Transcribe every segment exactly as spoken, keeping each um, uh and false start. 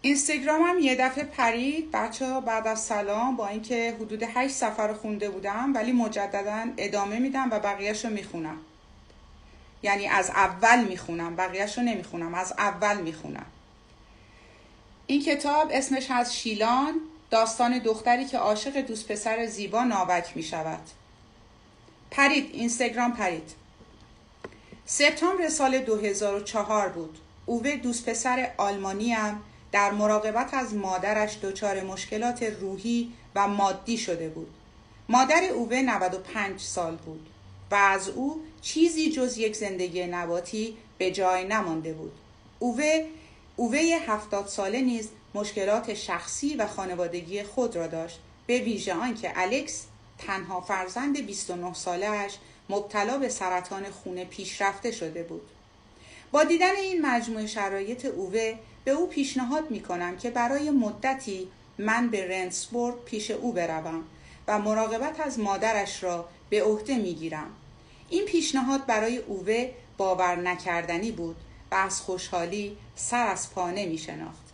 اینستاگرامم یه دفعه پرید بچه ها. بعد از سلام، با اینکه حدود هشت صفحه رو خونده بودم ولی مجددا ادامه میدم و بقیهش رو میخونم. یعنی از اول میخونم، بقیهش رو نمیخونم، از اول میخونم. این کتاب اسمش از شیلان، داستان دختری که عاشق دوست پسر زیبا ناوک میشود. پرید، اینستاگرام پرید. سپتامبر سال دو هزار و چهار بود. اووه دوست پسر آلمانیم در مراقبت از مادرش دچار مشکلات روحی و مادی شده بود. مادر اووه نود و پنج سال بود و از او چیزی جز یک زندگی نباتی به جای نمانده بود. اووه اووه هفتاد ساله نیز مشکلات شخصی و خانوادگی خود را داشت، به ویژه آنکه الکس تنها فرزند بیست و نه ساله‌اش مبتلا به سرطان خون پیشرفته شده بود. با دیدن این مجموعه شرایط اووه به او پیشنهاد می‌کنم که برای مدتی من به رنسبورگ پیش او بروم و مراقبت از مادرش را به عهده می‌گیرم. این پیشنهاد برای اووه باور نکردنی بود و از خوشحالی سر از پا نمی‌شناخت.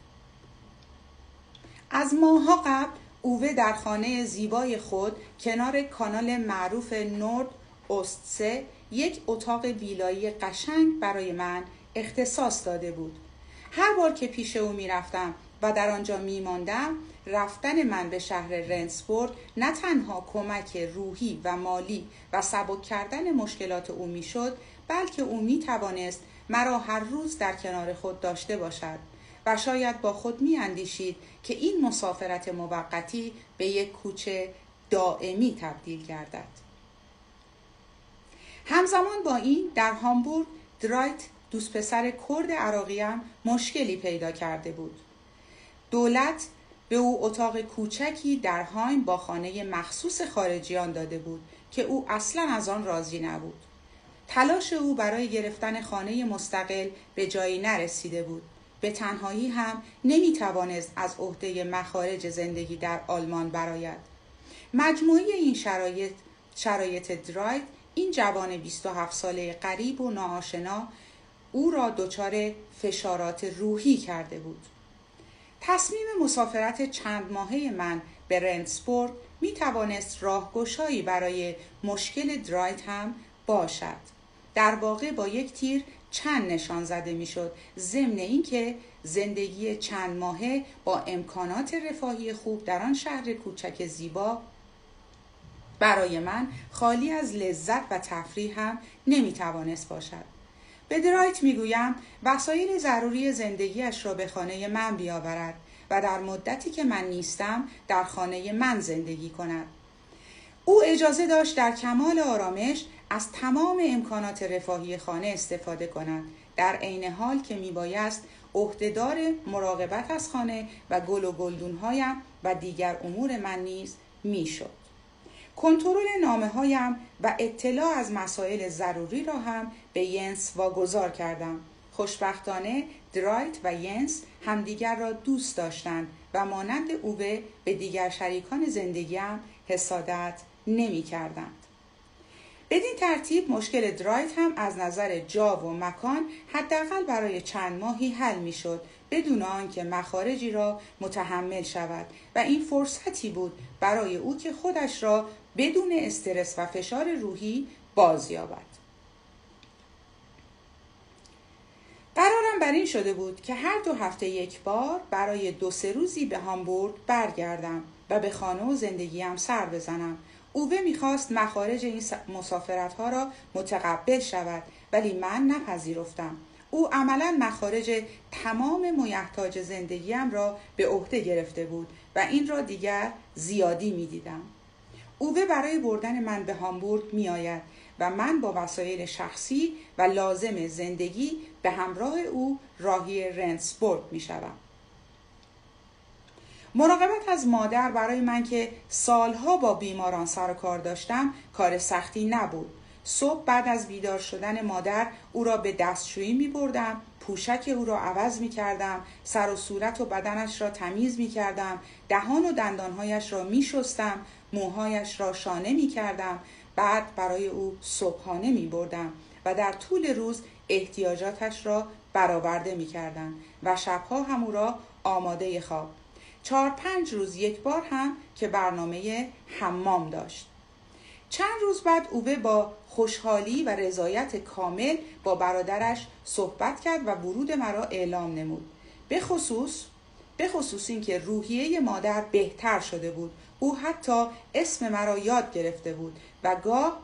از ماه‌ها قبل اووه در خانه زیبای خود کنار کانال معروف نورد اوستسه یک اتاق ویلایی قشنگ برای من اختصاص داده بود. هر بار که پیش او می رفتم و در آنجا می ماندم، رفتن من به شهر رنسبورگ نه تنها کمک روحی و مالی و سبک کردن مشکلات او می شد، بلکه او می توانست مرا هر روز در کنار خود داشته باشد و شاید با خود می اندیشید که این مسافرت موقتی به یک کوچه دائمی تبدیل گردد. همزمان با این در هامبورگ درایت دوست پسر کرد عراقیم مشکلی پیدا کرده بود. دولت به او اتاق کوچکی در هایم با خانه مخصوص خارجیان داده بود که او اصلا از آن راضی نبود. تلاش او برای گرفتن خانه مستقل به جایی نرسیده بود. به تنهایی هم نمیتوانست از عهده مخارج زندگی در آلمان برآید. مجموعه این شرایط شرایط درایت این جوان بیست و هفت ساله غریب و ناآشنا او را دچار فشارات روحی کرده بود. تصمیم مسافرت چند ماهه من به رنسبورگ می توانست راهگشایی برای مشکل درایت هم باشد. در واقع با یک تیر چند نشان زده می شد، ضمن اینکه زندگی چند ماهه با امکانات رفاهی خوب در آن شهر کوچک زیبا برای من خالی از لذت و تفریح هم نمی توانست باشد. به درایت می گویم وسایل ضروری زندگیش را به خانه من بیاورد و در مدتی که من نیستم در خانه من زندگی کند. او اجازه داشت در کمال آرامش از تمام امکانات رفاهی خانه استفاده کند، در عین حال که می بایست عهدهدار مراقبت از خانه و گل و گلدونهایم و دیگر امور من نیز می شد. کنترل نامه‌هایم و اطلاع از مسائل ضروری را هم به ینس واگذار کردم. خوشبختانه درایت و ینس همدیگر را دوست داشتند و مانند اووه به دیگر شریکان زندگیم حسادت نمی کردند. بدین ترتیب مشکل درایت هم از نظر جا و مکان حداقل برای چند ماهی حل می شد بدون آنکه مخارجی را متحمل شود و این فرصتی بود برای او که خودش را بدون استرس و فشار روحی بازیابد. قرارم بر این شده بود که هر دو هفته یک بار برای دو سه روزی به هامبورگ برگردم و به خانه و زندگیم سر بزنم. اووه میخواست مخارج این مسافرت ها را متقبل شود ولی من نپذیرفتم. او عملاً مخارج تمام محتاج زندگیم را به عهده گرفته بود و این را دیگر زیادی میدیدم. اووه برای بردن من به هامبورگ می آید و من با وسایل شخصی و لازم زندگی به همراه او راهی رنسبورگ می شوم. مراقبت از مادر برای من که سالها با بیماران سر و کار داشتم کار سختی نبود. صبح بعد از بیدار شدن مادر او را به دستشویی می بردم، پوشک او را عوض می کردم، سر و صورت و بدنش را تمیز می کردم، دهان و دندانهایش را می شستم، موهایش را شانه می کردم، بعد برای او صبحانه می بردم و در طول روز احتیاجاتش را برآورده می کردم و شبها هم او را آماده خواب. چهار پنج روز یک بار هم که برنامه حمام داشت. چند روز بعد اووه با خوشحالی و رضایت کامل با برادرش صحبت کرد و ورود مرا اعلام نمود. به خصوص به خصوص این که روحیه مادر بهتر شده بود. او حتی اسم مرا یاد گرفته بود و گاه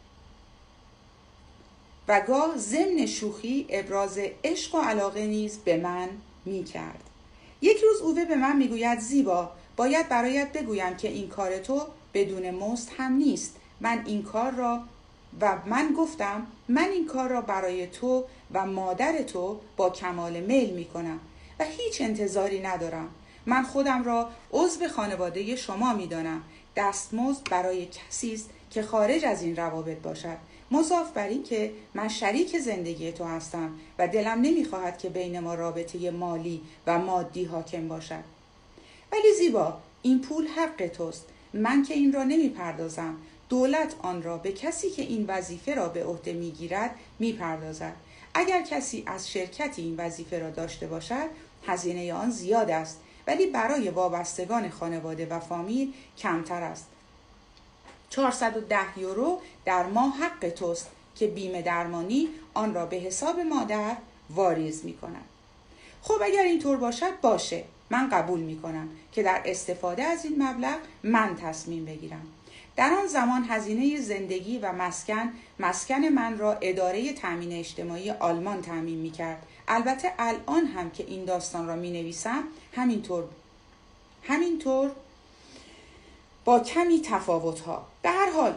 و گاه ضمن شوخی ابراز عشق و علاقه نیز به من می کرد. یک روز اووه به من می گوید زیبا، باید برایت بگویم که این کار تو بدون مزد هم نیست. من این کار را و من گفتم من این کار را برای تو و مادر تو با کمال میل می کنم و هیچ انتظاری ندارم. من خودم را عضو خانواده شما می دانم. دستمزد برای کسی است که خارج از این روابط باشد. مضاف بر این که من شریک زندگی تو هستم و دلم نمیخواهد که بین ما رابطه مالی و مادی حاکم باشد. ولی زیبا، این پول حق توست. من که این را نمیپردازم. دولت آن را به کسی که این وظیفه را به عهده میگیرد میپردازد. اگر کسی از شرکتی این وظیفه را داشته باشد، هزینه آن زیاد است، ولی برای وابستگان خانواده و فامیل کمتر است. چهارصد و ده یورو در ماه حق توست که بیمه درمانی آن را به حساب مادر واریز می کند. خب اگر اینطور باشد باشه، من قبول می کنم که در استفاده از این مبلغ من تصمیم بگیرم. در آن زمان هزینه زندگی و مسکن مسکن من را اداره تامین اجتماعی آلمان تامین می کرد. البته الان هم که این داستان را می نویسم همینطور همینطور با کمی تفاوت ها. به هر حال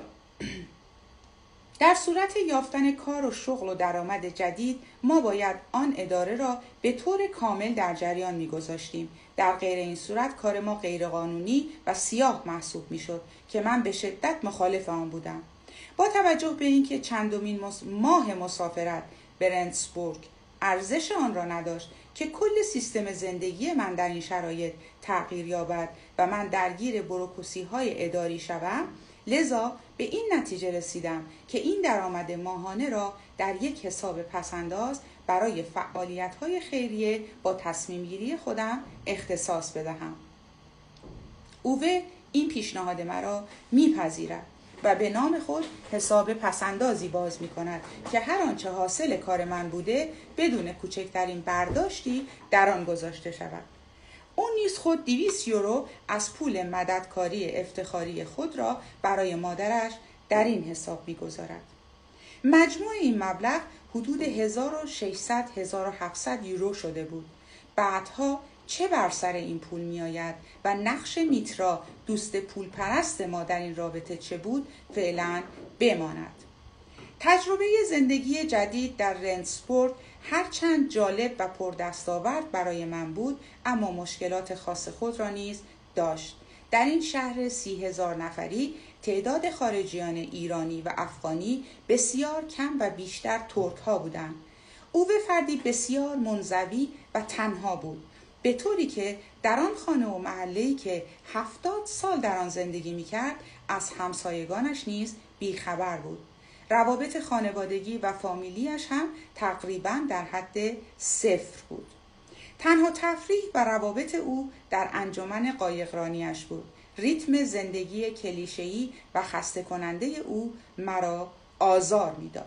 در صورت یافتن کار و شغل و درآمد جدید ما باید آن اداره را به طور کامل در جریان می‌گذاشتیم. در غیر این صورت کار ما غیرقانونی و سیاه محسوب می‌شد که من به شدت مخالف آن بودم. با توجه به اینکه چندمین ماه مسافرت به رنتسبورگ ارزش آن را نداشت که کل سیستم زندگی من در این شرایط تغییر یابد و من درگیر بروکراسی‌های اداری شوم، لذا به این نتیجه رسیدم که این درآمد ماهانه را در یک حساب پسنداز برای فعالیت‌های خیریه با تصمیم گیری خودم اختصاص بدهم. اووه این پیشنهاد مرا میپذیرد و به نام خود حساب پسندازی باز می کند که هر آنچه حاصل کار من بوده بدون کوچکترین برداشتی در آن گذاشته شود. اون نیز خود دویست یورو از پول مددکاری افتخاری خود را برای مادرش در این حساب می گذارد. مجموع این مبلغ حدود هزار و ششصد تا هزار و هفتصد یورو شده بود. بعدها چه بر سر این پول می آید و نقش میترا دوست پول پرست ما در این رابطه چه بود فعلا بماند. تجربه زندگی جدید در رنتسبورگ هرچند جالب و پردستاورد برای من بود، اما مشکلات خاص خود را نیز داشت. در این شهر سی هزار نفری تعداد خارجیان ایرانی و افغانی بسیار کم و بیشتر ترک ها بودند. اووه فردی بسیار منزوی و تنها بود، به طوری که در آن خانه و محله‌ای که هفتاد سال در آن زندگی می‌کرد از همسایگانش نیز بیخبر بود. روابط خانوادگی و فامیلیش هم تقریباً در حد صفر بود. تنها تفریح و روابط او در انجمن قایقرانیش بود. ریتم زندگی کلیشه‌ای و خسته کننده او مرا آزار می‌داد.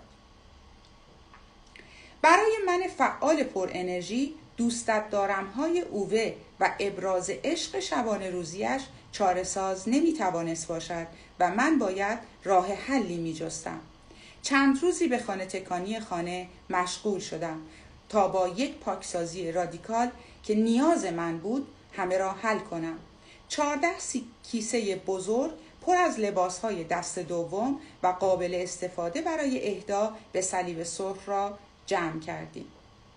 برای من فعال پر انرژی دوستت دارم های اووه و ابراز عشق شبانه روزیش چاره ساز نمی توانست باشد و من باید راه حلی می جستم. چند روزی به خانه تکانی خانه مشغول شدم تا با یک پاکسازی رادیکال که نیاز من بود همه را حل کنم. چهارده کیسه بزرگ پر از لباسهای دست دوم و قابل استفاده برای اهدا به صلیب سرخ را جمع کردیم.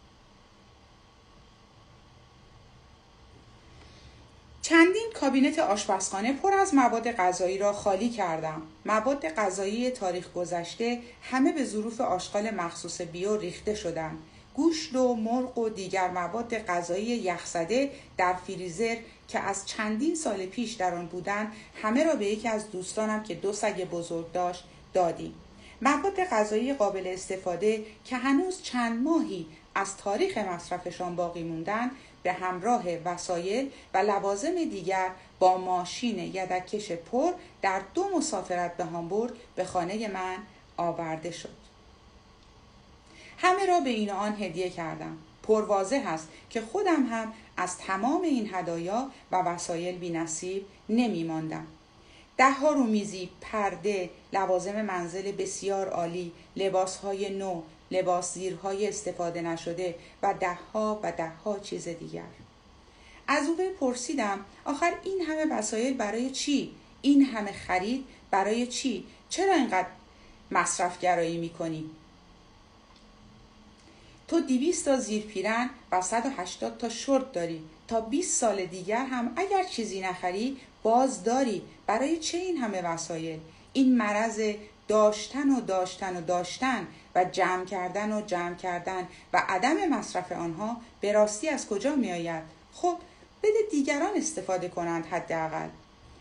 چندین کابینت آشپزخانه پر از مواد غذایی را خالی کردم. مواد غذایی تاریخ گذشته همه به ظروف آشغال مخصوص بیو ریخته شدند. گوشت و مرغ و دیگر مواد غذایی یخزده در فریزر که از چندین سال پیش در آن بودند همه را به یکی از دوستانم که دو سگ بزرگ داشت دادیم. مواد غذایی قابل استفاده که هنوز چند ماهی از تاریخ مصرفشان باقی موندن به همراه وسایل و لوازم دیگر با ماشین یدککش پر در دو مسافرت به هامبورگ به خانه من آورده شد. همه را به این و آن هدیه کردم. پرواضح است که خودم هم از تمام این هدایا و وسایل بی نصیب نمی ماندم. ده ها رومیزی، پرده، لوازم منزل بسیار عالی، لباسهای نو، لباس زیرهای استفاده نشده و ده ها و ده ها چیز دیگر. از او پرسیدم آخر این همه وسایل برای چی؟ این همه خرید برای چی؟ چرا اینقدر مصرف گرایی میکنی؟ تو دویست تا زیر پیرن و صد و هشتاد تا شورت داری. تا بیست سال دیگر هم اگر چیزی نخری باز داری. برای چه این همه وسایل؟ این مرض داشتن و داشتن و داشتن و جمع کردن و جمع کردن و عدم مصرف آنها به راستی از کجا می آید؟ خب بده دیگران استفاده کنند حداقل.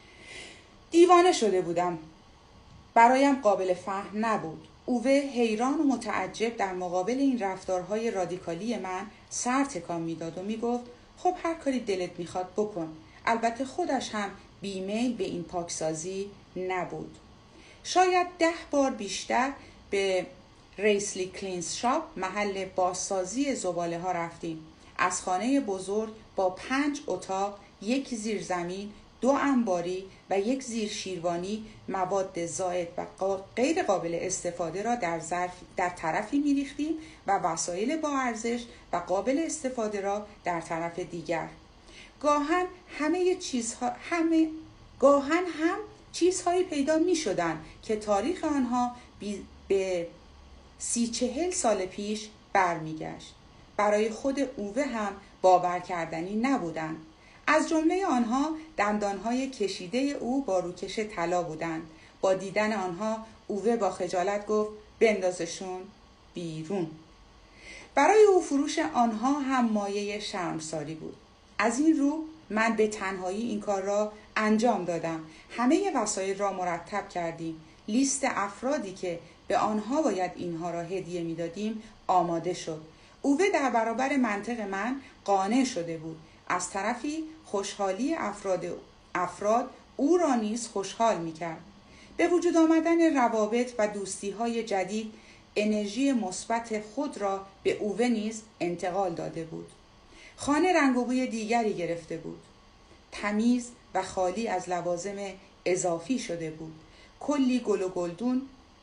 دیوانه شده بودم. برایم قابل فهم نبود. اوه حیران و متعجب در مقابل این رفتارهای رادیکالی من سر تکان میداد و میگفت خب هر کاری دلت میخواد بکن. البته خودش هم بیمیل به این پاکسازی نبود. شاید ده بار بیشتر به ریسلی کلینز شاپ محل بازسازی زباله ها رفتیم. از خانه بزرگ با پنج اتاق، یک زیرزمین، دو انباری و یک زیر شیروانی مواد زائد و غیر قابل استفاده را در ظرف در طرفی می‌ریختیم و وسایل با ارزش و قابل استفاده را در طرف دیگر. گاهن همه چیزها همه گاهن هم چیزهایی پیدا می‌شدند که تاریخ آنها به سی چهل سال پیش برمیگشت. برای خود اوه هم باور کردنی نبودند. از جمله آنها دندانهای کشیده او با روکش طلا بودند. با دیدن آنها اوه با خجالت گفت بندازشون بیرون. برای او فروش آنها هم مایه شرمساری بود. از این رو من به تنهایی این کار را انجام دادم. همه وسایل را مرتب کردیم. لیست افرادی که به آنها باید اینها را هدیه میدادیم آماده شد. اوه در برابر منطق من قانع شده بود. از طرفی خوشحالی افراد افراد او را نیز خوشحال می‌کرد. به وجود آمدن روابط و دوستی‌های جدید انرژی مثبت خود را به اوه نیز انتقال داده بود. خانه رنگ و بوی دیگری گرفته بود. تمیز و خالی از لوازم اضافی شده بود. کلی گل و گلدون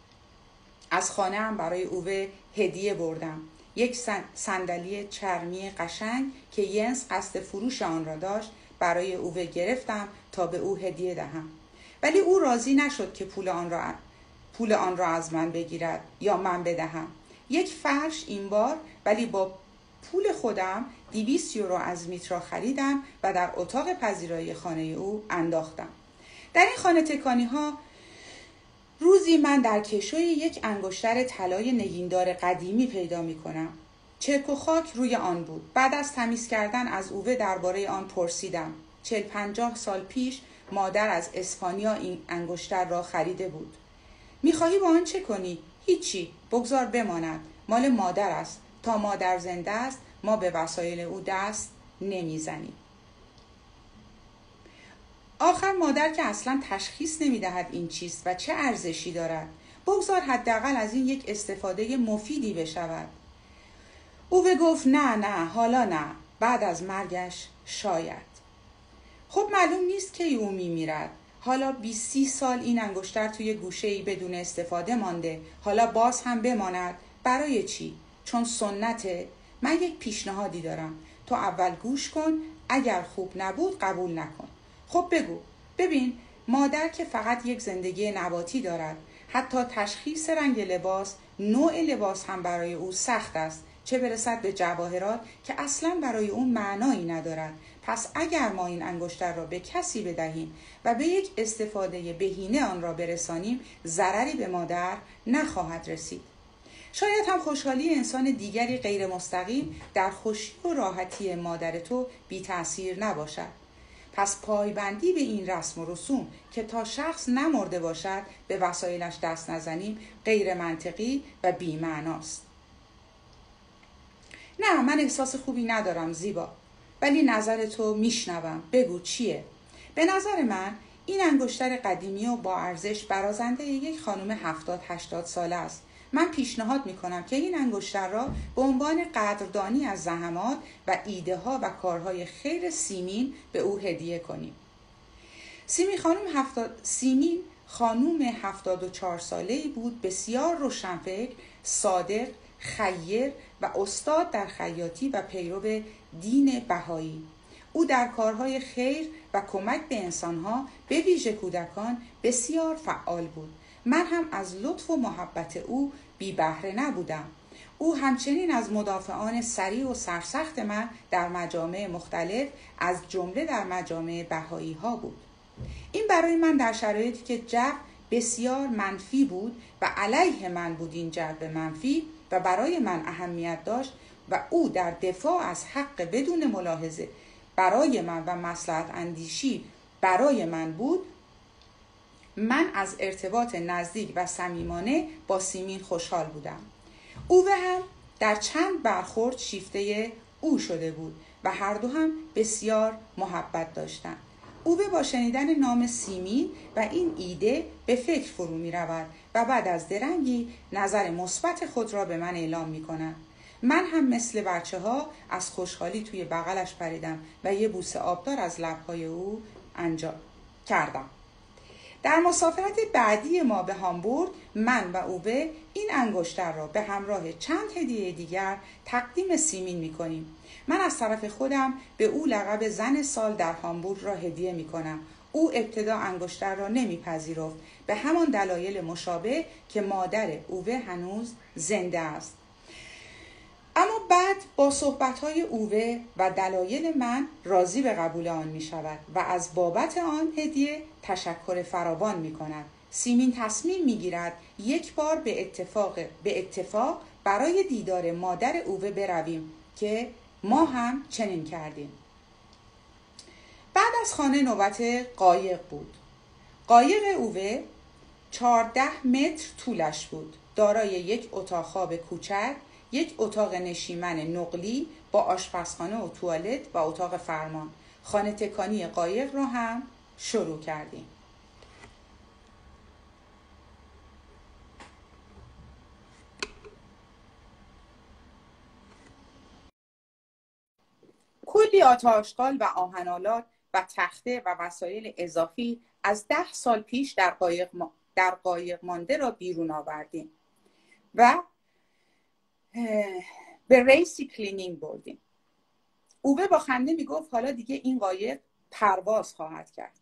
از خانه هم برای اوه هدیه بردم. یک صندلی چرمی قشنگ که ینس قصد فروش آن را داشت برای اوه گرفتم تا به او هدیه دهم. ولی او راضی نشد که پول آن را پول آن را از من بگیرد یا من بدهم. یک فرش این بار ولی با پول خودم دویست یورو از میترا خریدم و در اتاق پذیرایی خانه او انداختم. در این خانه تکانی ها روزی من در کشوی یک انگشتر طلای نگیندار قدیمی پیدا می کنم. چرک و خاک روی آن بود. بعد از تمیز کردن از اوه درباره آن پرسیدم. چهل پنجاه سال پیش مادر از اسپانیا این انگشتر را خریده بود. میخواهی با آن چه کنی؟ هیچی، بگذار بماند. مال مادر است. تا مادر زنده است ما به وسایل او دست نمیزنیم. آخر مادر که اصلا تشخیص نمیدهد این چیست و چه ارزشی دارد. بگذار حداقل از این یک استفاده مفیدی بشود. اوه گفت نه نه حالا نه، بعد از مرگش شاید. خب معلوم نیست کی او میمیرد. حالا بیست سی سال این انگشتر توی گوشه‌ای بدون استفاده مانده. حالا باز هم بماند. برای چی؟ چون سنته. من یک پیشنهادی دارم. تو اول گوش کن، اگر خوب نبود قبول نکن. خب بگو. ببین مادر که فقط یک زندگی نباتی دارد. حتی تشخیص رنگ لباس، نوع لباس هم برای او سخت است. چه برسد به جواهرات که اصلا برای اون معنایی ندارد. پس اگر ما این انگشتر را به کسی بدهیم و به یک استفاده بهینه آن را برسانیم، ضرری به مادر نخواهد رسید. شاید هم خوشحالی انسان دیگری غیر مستقیم در خوشی و راحتی مادر تو بی تأثیر نباشد. پس پایبندی به این رسم و رسوم که تا شخص نمرده باشد به وسایلش دست نزنیم غیر منطقی و بی معناست. نه من احساس خوبی ندارم زیبا، ولی نظر تو میشنوم. بگو چیه؟ به نظر من این انگشتر قدیمی و با ارزش برازنده یک خانم هفتاد هشتاد ساله است. من پیشنهاد میکنم که این انگشتر را به عنوان قدردانی از زحمات و ایده ها و کارهای خیر سیمین به او هدیه کنیم. سیمین خانم هفتاد سیمین خانوم هفتاد و چهار ساله‌ای بود، بسیار روشنفکر، صادق، خیر و استاد در خیاطی و پیرو دین بهایی. او در کارهای خیر و کمک به انسانها به ویژه کودکان بسیار فعال بود. من هم از لطف و محبت او بی بهره نبودم. او همچنین از مدافعان سریع و سرسخت من در مجامع مختلف از جمله در مجامع بهایی ها بود. این برای من در شرایطی که جو بسیار منفی بود و علیه من بود این جو منفی و برای من اهمیت داشت و او در دفاع از حق بدون ملاحظه برای من و مصلحت اندیشی برای من بود، من از ارتباط نزدیک و صمیمانه با سیمین خوشحال بودم. او هم در چند برخورد شیفته او شده بود و هر دو هم بسیار محبت داشتند. او با شنیدن نام سیمین و این ایده به فکر فرو می رود و بعد از درنگی نظر مثبت خود را به من اعلام می کند. من هم مثل بچه ها از خوشحالی توی بغلش پریدم و یه بوسه آبدار از لبهای او انجام کردم. در مسافرت بعدی ما به هامبورگ من و اوبه این انگشتر را به همراه چند هدیه دیگر تقدیم سیمین می کنیم. من از طرف خودم به او لقب زن سال در هامبورگ را هدیه می کنم. او ابتدا انگشتر را نمی پذیرفت به همان دلایل مشابه که مادر اوبه هنوز زنده است. اما بعد با صحبت‌های اووه و دلایل من راضی به قبول آن می شود و از بابت آن هدیه تشکر فراوان می کند. سیمین تصمیم می گیرد یک بار به اتفاق به اتفاق برای دیدار مادر اووه برویم که ما هم چنین کردیم. بعد از خانه نوبت قایق بود. قایق اووه چهارده متر طولش بود. دارای یک اتاق خواب کوچک، یک اتاق نشیمن نقلی با آشپزخانه و توالت و اتاق فرمان. خانه تکانی قایق را هم شروع کردیم. کلی آتش‌آشغال و آهن‌آلات و تخته و وسایل اضافی از ده سال پیش در قایق, ما در قایق مانده را بیرون آوردیم و به ریسی کلینینگ بردیم. اوبه با خنده میگفت حالا دیگه این قایق پرواز خواهد کرد.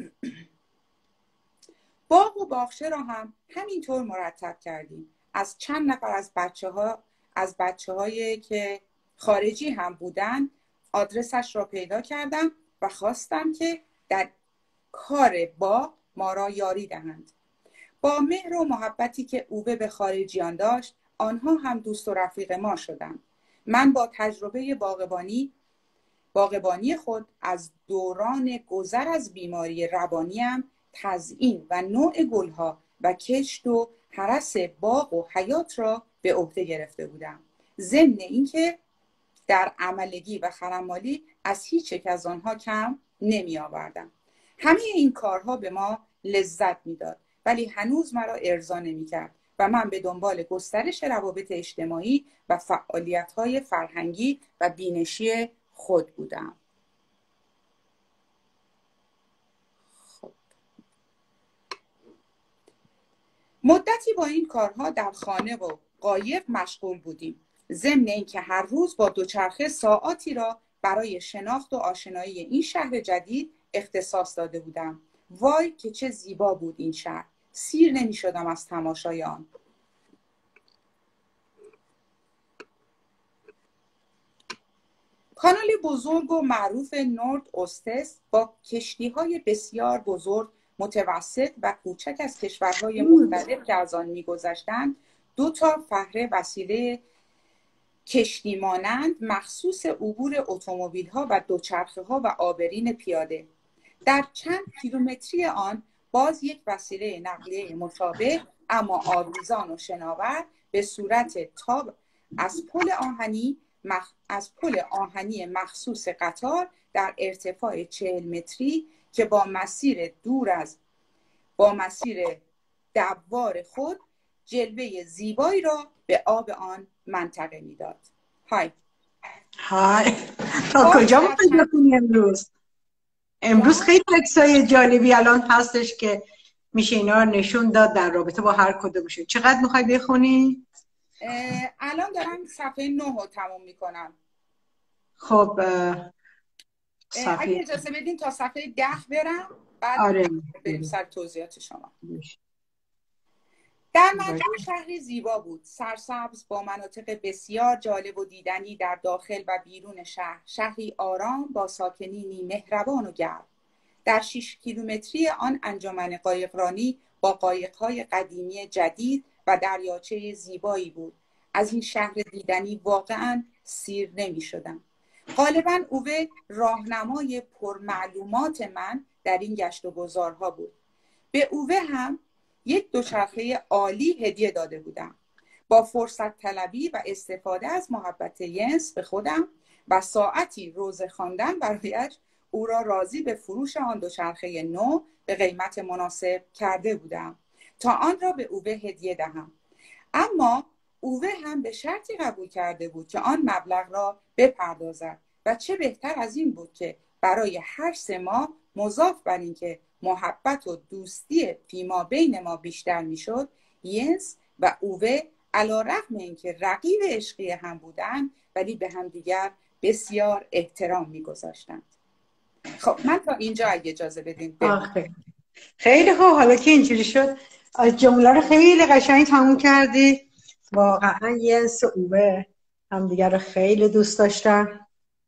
باغ و باغچه را هم همینطور مرتب کردیم. از چند نفر از بچه ها از بچه هایی که خارجی هم بودن آدرسش را پیدا کردم و خواستم که در کار باغ ما را یاری دهند. با مهر و محبتی که اوبه به خارجیان داشت آنها هم دوست و رفیق ما شدند. من با تجربه باغبانی باغبانی خود از دوران گذر از بیماری روانیم تزیین و نوع گلها و کشت و هرس باغ و حیات را به عهده گرفته بودم. ضمن اینکه در عملگی و خرمالی از هیچ یک از آنها کم نمی آوردم. همه این کارها به ما لذت میداد ولی هنوز مرا ارضا نمی کرد و من به دنبال گسترش روابط اجتماعی و فعالیت‌های فرهنگی و بینشی خود بودم. خب. مدتی با این کارها در خانه و قایق مشغول بودیم. ضمن اینکه هر روز با دوچرخه ساعاتی را برای شناخت و آشنایی این شهر جدید اختصاص داده بودم. وای که چه زیبا بود این شهر. سیر نمی شدم از تماشای آن. کانال بزرگ و معروف نورد اوستس با کشتی‌های بسیار بزرگ، متوسط و کوچک از کشورهای مختلف که از آن می‌گذشتند، دو تا فهره وسیله کشتی مانند مخصوص عبور اتومبیل‌ها و دوچرخه‌ها و عابرین پیاده. در چند کیلومتری آن باز یک وسیله نقلیه مشابه اما آویزان و شناور به صورت تاب از پل آهنی مخ... از پل آهنی مخصوص قطار در ارتفاع چهل متری که با مسیر دور از با مسیر دوار خود جلوه زیبایی را به آب آن منطقه میداد. های های تا کجا می‌خواید بخونی امروز؟ امروز خیلی عکسای جالبی الان هستش که میشه اینا رو نشون داد در رابطه با هر کدومشون. چقدر میخوای بخونی؟ الان دارم صفحه نه رو تموم میکنم. خب صفحه اگه اجازه بدین تا صفحه ده برم بعد آره. بریم سر توضیحات شما. در مجموع شهری زیبا بود، سرسبز با مناطق بسیار جالب و دیدنی در داخل و بیرون شهر. شهری آرام با ساکنینی مهربان و گرم. در شش کیلومتری آن انجمن قایقرانی با قایق‌های قدیمی جدید و دریاچه زیبایی بود. از این شهر دیدنی واقعاً سیر نمی شدم. غالباً اوه راهنمای پرمعلومات من در این گشت و گذارها بود. به اوه هم یک دوچرخه عالی هدیه داده بودم. با فرصت طلبی و استفاده از محبت ینس به خودم و ساعتی روزه خواندن برایش او را راضی به فروش آن دوچرخه نو به قیمت مناسب کرده بودم تا آن را به اوه هدیه دهم. اما اوه هم به شرطی قبول کرده بود که آن مبلغ را بپردازد و چه بهتر از این بود که برای هر سه ماه مضاف بر این که محبت و دوستی فیما بین ما بیشتر میشد، ینس و اوه علی رغم اینکه رقیب عشقی هم بودند ولی به هم دیگر بسیار احترام میگذاشتند. خب من تا اینجا اگه اجازه بدین. خیلی خوب، حالا که اینجوری شد جمله رو خیلی قشنگ تموم کردی. واقعا ینس و اوه هم دیگر رو خیلی دوست داشتن،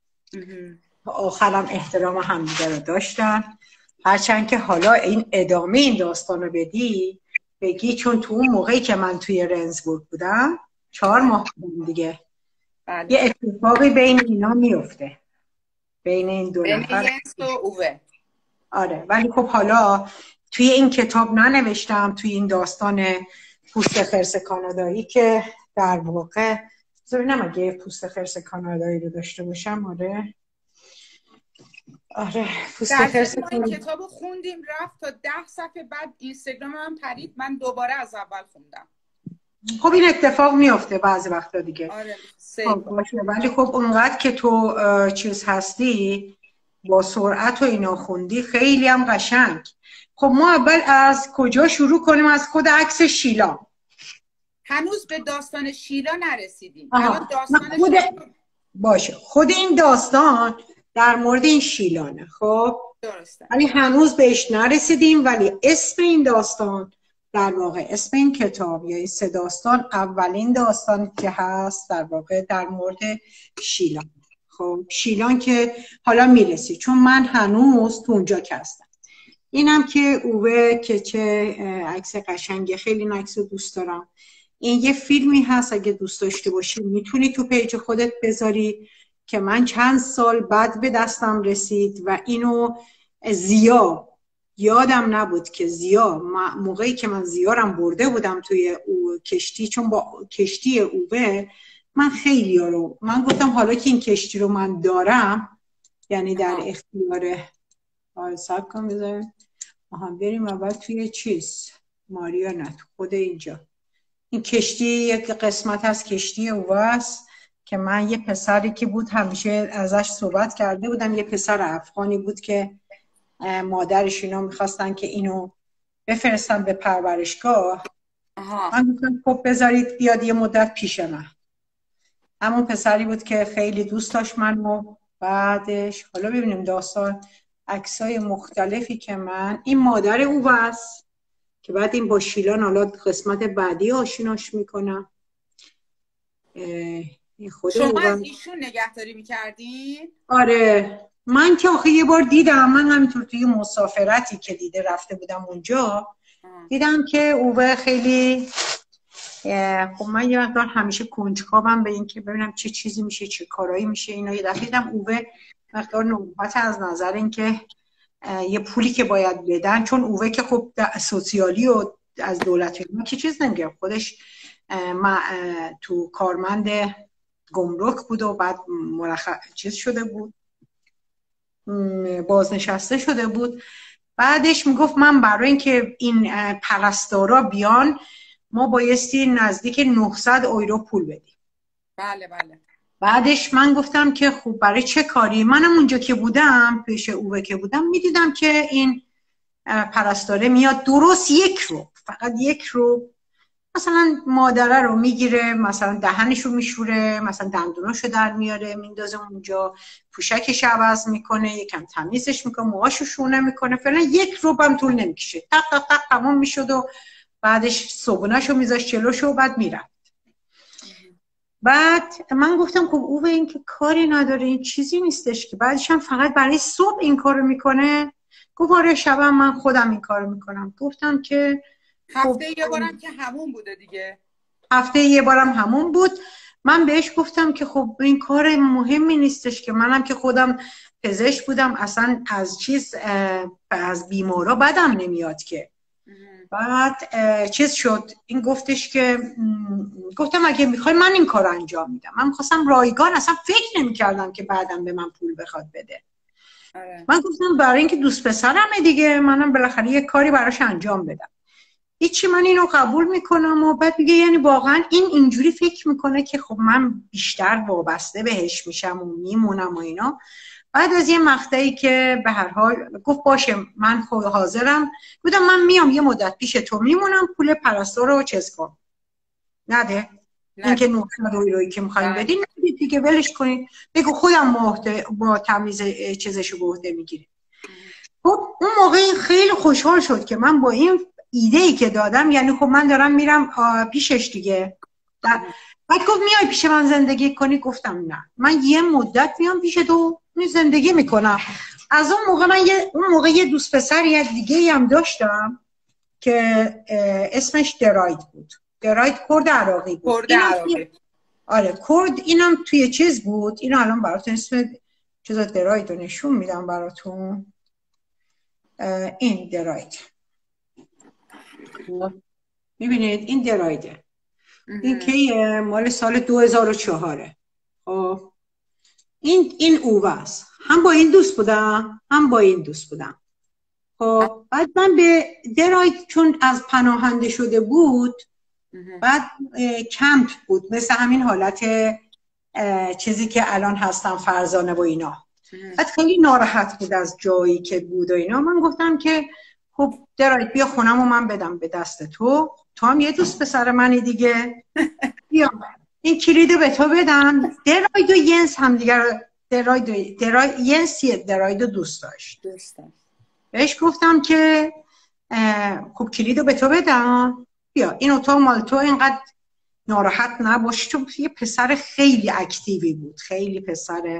آخرم احترام هم دیگر رو داشتن. هرچند که حالا این ادامه این داستان رو بدی بگی چون تو اون موقعی که من توی رنزبورگ بودم چهار ماه بودم دیگه بله. یه اتفاقی بین اینا میفته بین این دو نفر بین ینس و اوه. آره ولی خب حالا توی این کتاب ننوشتم، توی این داستان پوست خرس کانادایی که در واقع ببینم اگه پوست خرس کانادایی رو داشته باشم. آره آره پوست خرس ما این کتاب رو خوندیم رفت تا ده صفحه بعد اینستاگرام هم پرید، من دوباره از اول خوندم. خب این اتفاق میفته بعضی وقتا دیگه. آره خب باشه ولی خب اونقدر که تو چیز هستی با سرعت و اینا خوندی خیلی هم قشنگ. خب ما اول از کجا شروع کنیم؟ از خود عکس شیلا. هنوز به داستان شیلا نرسیدیم. الان داستان خود... شیلا... باشه خود این داستان در مورد این شیلانه. خب درسته ولی هنوز بهش نرسیدیم، ولی اسم این داستان در واقع اسم این کتاب یا این سه داستان اولین داستان که هست در واقع در مورد شیلان. خب شیلان که حالا میرسی چون من هنوز تو اونجا که هستم. اینم که اوه که چه عکس قشنگه، خیلی این عکس رو دوست دارم. این یه فیلمی هست اگه دوست داشته باشی میتونی تو پیج خودت بذاری که من چند سال بعد به دستم رسید و اینو زیا یادم نبود که زیا موقعی که من زیارم برده بودم توی او کشتی، چون با کشتی اوه من خیلی ها رو من گفتم حالا که این کشتی رو من دارم یعنی در اختیار سب کن بذاریم آها بریم اول توی چیز ماریا نه تو خود اینجا این کشتی یک قسمت از کشتی اوه است که من یه پسری که بود همیشه ازش صحبت کرده بودم، یه پسر افغانی بود که مادرش اینا میخواستن که اینو بفرستن به پرورشگاه. من گفتم خب بذارید بیاد یه مدت پیش من. همون پسری بود که خیلی دوست داشت منو. بعدش حالا ببینیم داستان عکسای مختلفی که من این مادر او است که بعد این با شیلان حالا قسمت بعدی آشناش میکنم. شما از ایشون نگهداری میکردین؟ آره من که آخه یه بار دیدم، من همینطور توی مسافرتی که دیده رفته بودم اونجا دیدم که اوه خیلی خب من یه مقدار همیشه کنجکاوم به این که ببینم چه چیزی میشه چه کارایی میشه اینا. یه دفعه دیدم اوه مقدار نوبت از نظر این که یه پولی که باید بدن، چون اوه که خب سوسیالی و از دولت ما که چیز نمیگه خودش ما تو کارمند گمرک بود و بعد مرخ... چیز شده بود، بازنشسته شده بود. بعدش میگفت من برای اینکه این پرستارا بیان ما بایستی نزدیک نهصد یورو پول بدیم. بله بله. بعدش من گفتم که خب برای چه کاری؟ منم اونجا که بودم، پیش اوه که بودم، میدیدم که این پرستاره میاد درست یک رو، فقط یک رو، مثلا مادره رو میگیره، مثلا دهنش رو میشوره، مثلا دندوناش رو در میاره میندازه اونجا، پوشکش عوض میکنه، یکم تمیزش میکنه، موهاشو شونه میکنه، فعلا یک رو هم طول نمیکشه، تق تق تق تمام میشد و بعدش صبونه‌شو میذاشت جلوشو و بعد میرفت. بعد من گفتم خب او به این که کاری نداره، این چیزی نیستش که. بعدش هم فقط برای صبح این کارو میکنه. گفت آره شبم من خودم این کارو میکنم. گفتم که هفته خب یه بارم که همون بوده دیگه. هفته یه بارم همون بود. من بهش گفتم که خب این کار مهمی نیستش که، منم که خودم پزشک بودم، اصلا از چیز از بیمارا بدم نمیاد که. بعد چیز شد، این گفتش که گفتم اگه میخوای من این کار انجام میدم. من میخواستم رایگان، اصلا فکر نمیکردم که بعدم به من پول بخواد بده. آره. من گفتم برای اینکه دوست پسرمه دیگه، منم بالاخره یه کاری براش انجام بدم. هیچی، من اینو قبول میکنم. و بعد میگه یعنی واقعا این اینجوری فکر میکنه که خب من بیشتر وابسته بهش میشم و میمونم و اینا. بعد از یه مقطعی که به هر حال گفت باشه من خود حاضرم، گفتم من میام یه مدت پیش تو میمونم، پول پرستار رو چیز کن نده، این که نهصد یورویی که میخوایم بدین ندید دیگه، ولش کنید، بگو خودم با تمیز چیزشو به عهده میگیرم. خب اون موقع خیلی خوشحال شد که من با این ایده‌ای که دادم، یعنی خب من دارم میرم پیشش دیگه. بعد گفت میای پیش من زندگی کنی؟ گفتم نه، من یه مدت میام پیش تو زندگی میکنم. از اون موقع من یه اون موقع یه دوست پسر یه دیگه هم داشتم که اسمش دراید بود. دراید کرد عراقی بود. کرد عراقی. آره کرد. اینم توی چیز بود. اینو الان براتون اسم چیزا دراید رو نشون میدم براتون. این دراید، میبینید این درایده. این که مال سال دو هزار و چهار. خب این این اوواست. هم با این دوست بودم هم با این دوست بودم. خب بعد من به دراید چون از پناهنده شده بود، بعد کمپ بود مثل همین حالت چیزی که الان هستم فرزانه و اینا. بعد خیلی ناراحت بود از جایی که بود و اینا. من گفتم که خب دراید بیا خونم و من بدم به دست تو، تو هم یه دوست پسر منی دیگه، بیا این کلیدو به تو بدم. دراید و ینس هم دیگر دراید دراید ینس دراید رو دوست داشت. بهش گفتم که خب کلیدو به تو بدم، بیا این اتاق مال تو، اینقدر ناراحت نباش. چون یه پسر خیلی اکتیوی بود، خیلی پسر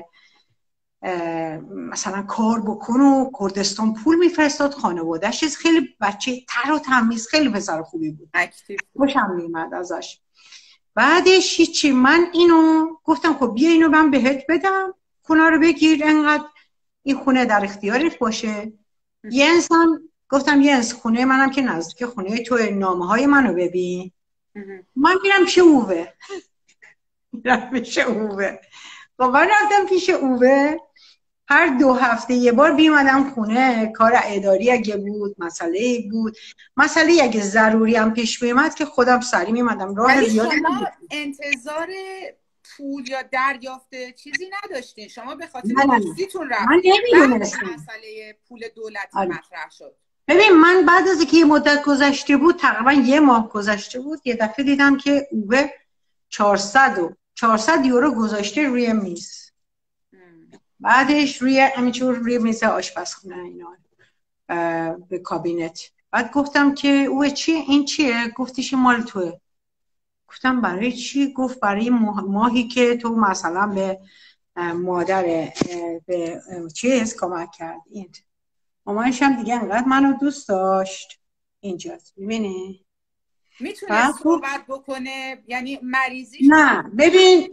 مثلا کار بکن و کردستان پول میفرستاد خانواده‌اش، چیز خیلی بچه تر و تمیز، خیلی پسر خوبی بود، خوشم میومد ازش. بعدش هیچی، من اینو گفتم خب بیا اینو من بهت بدم، خونه رو بگیر، انقدر این خونه در اختیارت باشه. ینس هم گفتم ینس خونه منم که نزدیک خونه تو، نامه های منو ببین. من میرم پیش اوه میرم پیش اوه خب من رفتم پیش اوه. هر دو هفته یه بار بیمدم خونه، کار اداری اگه بود، مسئله بود، مسئله اگه ضروری هم پیش میمد که خودم سری میمدم. راه زیاد شما انتظار پول یا دریافت چیزی نداشتین؟ شما به خاطر دوستیتون رفتین؟ من نمیدونستم. مسئله پول دولتی آره. مطرح شد. ببین من بعد از اینکه یه مدت گذشته بود، تقریبا یه ماه گذشته بود، یه دفعه دیدم که اوه چهارصد یورو گذاشته روی میز. بعدش روی همینجور روی میز آشپزخونه اینا به کابینت. بعد گفتم که اوه چیه این چیه؟ گفتیش مال توه. گفتم برای چی؟ گفت برای ماهی که تو مثلا به مادر به چیز کمک کرد. این مامانش هم دیگه انقدر منو دوست داشت. اینجاست میبینی؟ میتونه صحبت بکنه یعنی مریضیش؟ نه ببین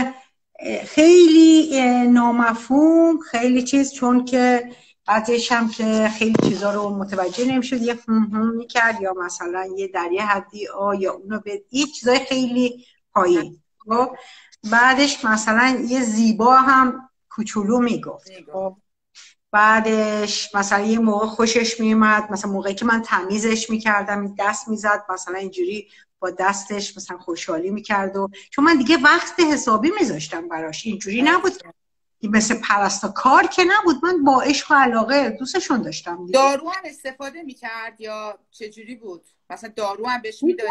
خیلی نامفهوم، خیلی چیز، چون که بعدش هم که خیلی چیزا رو متوجه نمیشد، یه فهم میکرد یا مثلا یه در یه حدی آ یا اونو به یه چیزای خیلی پایین. بعدش مثلا یه زیبا هم کوچولو میگفت. خب بعدش مثلا یه موقع خوشش میومد، مثلا موقعی که من تمیزش میکردم دست میزد مثلا اینجوری با دستش مثلا خوشحالی میکرد، و چون من دیگه وقت حسابی میذاشتم براش، اینجوری نبود مثل پرستا کار که نبود، من با عشق و علاقه دوستشون داشتم دیگه. دارو هم استفاده میکرد یا چجوری بود؟ مثلا دارو هم بهش میدادی؟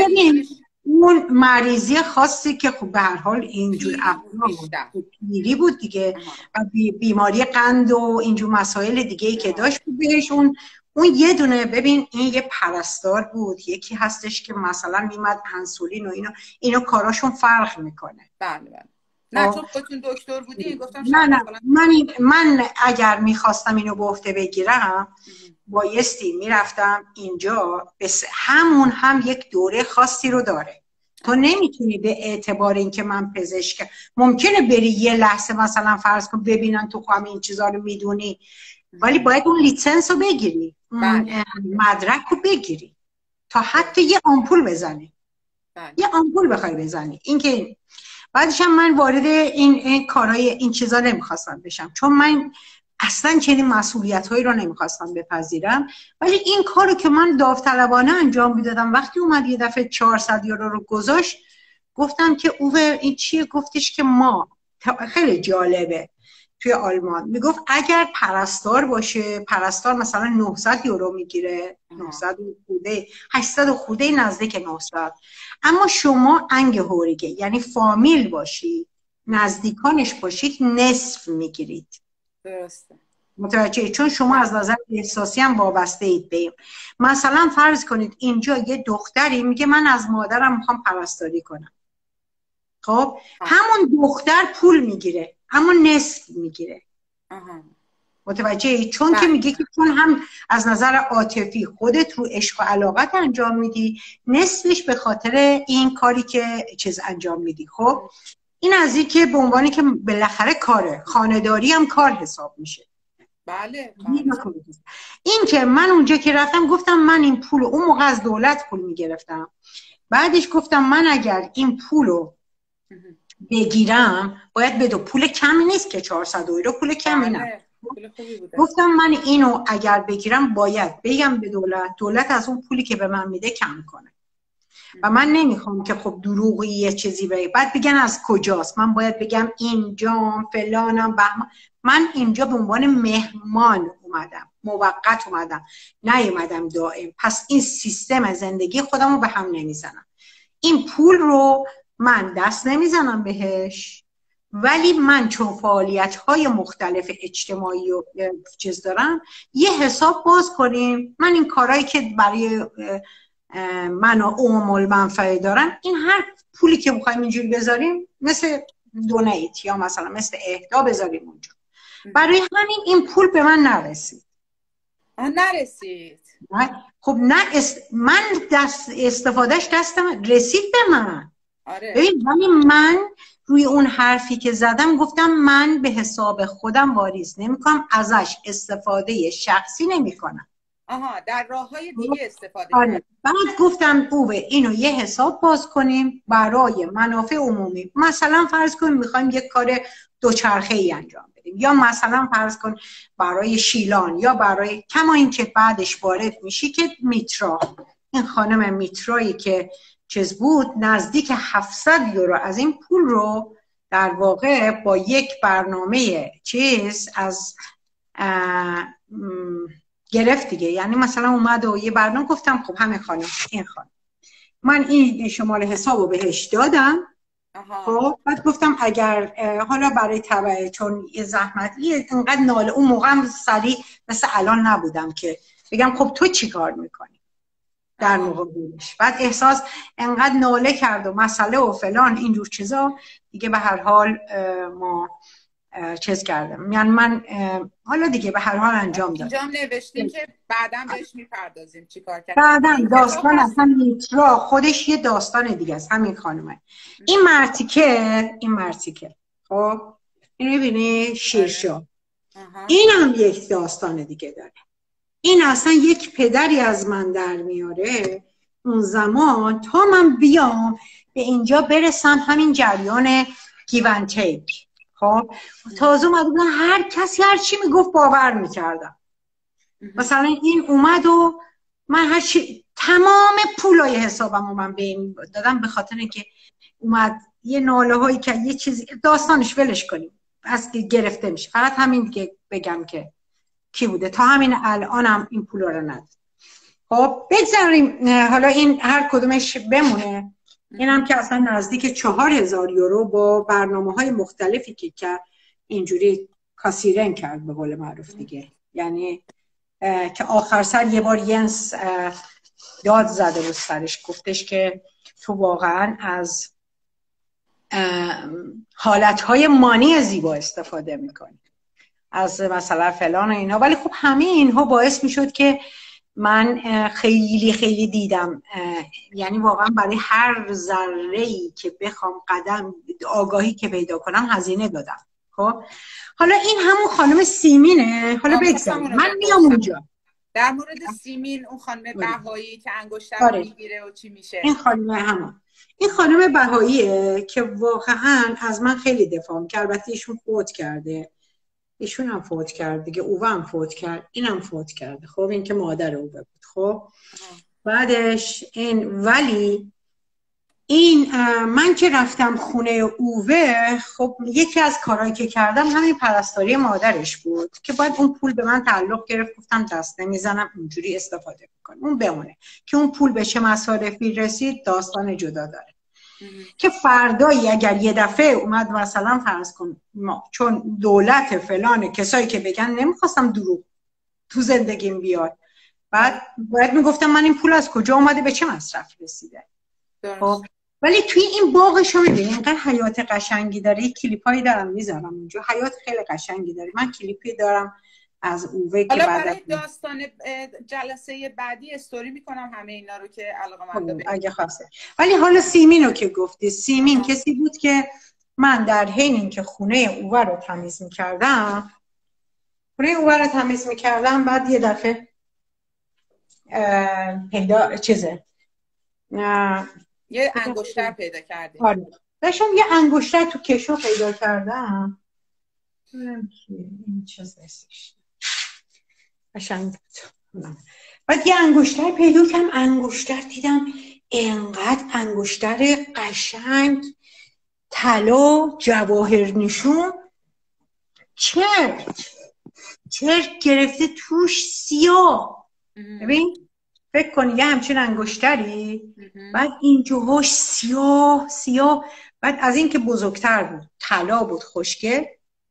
اون مریضی خاصی که خب به هر حال اینجور پیری بود دیگه و بیماری قند و اینجور مسائل دیگه ای که داشت بهش، اون اون یه دونه. ببین این یه پرستار بود، یکی هستش که مثلا میمد انسولین و اینو اینو کاراشون فرق میکنه. بله بله. نه چون خودتون دکتر بودی گفتم نه نه من من اگر میخواستم اینو به عهده بگیرم بایستی میرفتم اینجا، بس همون هم یک دوره خاصی رو داره. تو نمیتونی به اعتبار اینکه من پزشک، ممکنه بری یه لحظه مثلا فرض کن ببینن تو همین این چیزا رو میدونی، ولی باید اون لیسنس رو بگیری، اون مدرک رو بگیری تا حتی یه آمپول بزنی، یه آمپول بخوای بزنی. این که بعدش هم من وارد این این کارهای این چیزا نمیخواستم بشم، چون من اصلا چنین مسئولیت‌هایی رو نمیخواستم بپذیرم. ولی این کارو که من داوطلبانه انجام میدادم، وقتی اومد یه دفعه چهارصد یورو رو گذاشت گفتم که اوه این چیه؟ گفتش که ما خیلی جالبه توی آلمان میگفت اگر پرستار باشه، پرستار مثلا نهصد یورو میگیره، نهصد خوده، هشتصد خوده نزدیک نهصد، اما شما انگ هوریگه یعنی فامیل باشی، نزدیکانش باشید، نصف میگیرید. درسته. متوجه؟ چون شما از نظر احساسی هم وابسته اید به. مثلا فرض کنید اینجا یه دختری میگه من از مادرم میخوام پرستاری کنم، خب همون دختر پول میگیره اما نصف میگیره. متوجه؟ چون که میگه که چون هم از نظر عاطفی خودت رو عشق و علاقت انجام میدی، نصفش به خاطر این کاری که چیز انجام میدی. خب این از این که به عنوانی که بالاخره کاره، خانه‌داری هم کار حساب میشه. بله. این که من اونجا که رفتم گفتم من این پول، اون موقع از دولت پول میگرفتم، بعدش گفتم من اگر این پولو بگیرم باید بدو، پول کمی نیست که چهارصد یورو پول کمی نه. گفتم من اینو اگر بگیرم باید بگم به دولت، دولت از اون پولی که به من میده کم کنه و من نمیخوام که خب دروغی یه چیزی بگه بعد بگن از کجاست. من باید بگم اینجام فلانم بهمان. من اینجا به عنوان مهمان اومدم، موقت اومدم، نیومدم دائم. پس این سیستم زندگی خودم رو به هم نمیزنم. این پول رو من دست نمیزنم بهش، ولی من چون فعالیت‌های مختلف اجتماعی و چیز دارم، یه حساب باز کنیم. من این کارهایی که برای من و عموم المنفعه دارم، این هر پولی که بخوایم اینجوری بذاریم مثل دونیت یا مثلا مثل اهدا بذاریم اونجا. برای همین این پول به من نرسید. نرسید؟ خب نه است... من دست استفادهش دستم رسید به من. آره. ببین ولی من روی اون حرفی که زدم گفتم من به حساب خودم واریز نمی‌کنم، ازش استفاده شخصی نمی‌کنم. آها، در راه‌های دیگه استفاده کنم. بعد گفتم اوه اینو یه حساب باز کنیم برای منافع عمومی. مثلا فرض کن می‌خوایم یک کار دوچرخه‌ای انجام بدیم، یا مثلا فرض کن برای شیلان، یا برای کما این که بعدش وارد میشی که میترا، این خانم میترایی که چیز بود نزدیک هفتصد یورو از این پول رو در واقع با یک برنامه چیز از گرفت دیگه. یعنی مثلا اومد و یه برنامه، گفتم خب همین خانم این خانم من این شماره حسابو بهش دادم. خب بعد گفتم اگر حالا برای تبع چون یه زحمتی اینقدر ناله، اون موقع هم سریع مثل الان نبودم که بگم خب تو چی کار میکنی در مقابلش. بعد احساس انقدر ناله کرد و مسئله و فلان اینجور چیزا دیگه به هر حال ما چیز کردم. یعنی من حالا دیگه به هر حال انجام دادم. انجام نوشتیم که بعداً بهش میپردازیم چی کار کردیم. بعداً داستان اصلا میترا خودش یه داستان دیگه است. همین خانومه این مرتیکه، این مرتیکه خب اینو ببینی شیرشا، این هم یک داستان دیگه داره. این اصلا یک پدری از من در میاره اون زمان تا من بیام به اینجا برسن، همین جریان گیون تیک. خب تازه اومد هر کسی هر چی میگفت باور میکردم. مثلا این اومد و من هر چی تمام پولای حسابمو من به این دادم به خاطر اینکه اومد یه ناله هایی که یه چیزی داستانش ولش کنیم از که گرفته میشه. فقط همین که بگم که کی بوده، تا همین الانم این پولا رو نداد. خب بگذاریم حالا این هر کدومش بمونه. اینم که اصلا نزدیک چهار هزار یورو با برنامه های مختلفی که که اینجوری کاسیرن کرد به قول معروف دیگه. یعنی که آخر سر یه بار ینس داد زده رو سرش، گفتش که تو واقعا از حالتهای مانی زیبا استفاده میکنی، از مثلا فلان و اینا. ولی خب همه اینها باعث میشد که من خیلی خیلی دیدم، یعنی واقعا برای هر ذره‌ای که بخوام قدم آگاهی که پیدا کنم هزینه دادم. خب حالا این همون خانم سیمینه. حالا بگذاریم من میام اونجا در مورد سیمین، اون خانم بهایی که انگشتر آره. میگیره و چی میشه. این خانم همون این خانم بهاییه که واقعا از من خیلی دفاع می‌کرد. البته ایشون فوت کرده، ایشون هم فوت کرد دیگه، اوه هم فوت کرد، اینم فوت کرده. خب این که مادر اوه بود. خب بعدش این، ولی این من که رفتم خونه اوه، خب یکی از کارهایی که کردم همین پرستاری مادرش بود که باید اون پول به من تعلق گرفت. گفتم دست نمیزنم، اونجوری استفاده میکنم، اون بمونه. که اون پول به چه مصارفی رسید داستان جدا داره. که فردایی اگر یه دفعه اومد مثلا فرض کن ما چون دولت فلان کسایی که بگن نمیخواستم دروغ تو زندگیم بیاد، بعد باید میگفتم من این پول از کجا اومده، به چه مصرف رسیده. خب ولی توی این باغش رو میبینی اینقدر حیات قشنگی داره. یک کلیپایی دارم میذارم اونجا، حیات خیلی قشنگی داره. من کلیپی دارم از اوه که حالا برای داستان جلسه بعدی استوری میکنم همه اینا رو که علاقه‌مندا ببینن اگه خواسته. ولی حالا سیمین رو که گفتی، سیمین آه. کسی بود که من در حین اینکه خونه اوه رو تمیز میکردم خونه اوه رو تمیز میکردم بعد یه دفعه پیدا چیزه یه انگشتر پیدا کردیم. آره داشتم یه انگشتر تو کشو پیدا کردم. این چیز نیستش قشنگ بود. بعد یه انگشتر پیدا کردم، انگشتر دیدم اینقدر انگشتر قشنگ طلا جواهر نشون، چرک چرک گرفته توش سیاه. ببین فکر کنی یه همچین انگشتری، بعد این جوهاش سیاه سیاه. بعد از این که بزرگتر بود طلا بود خوشگل.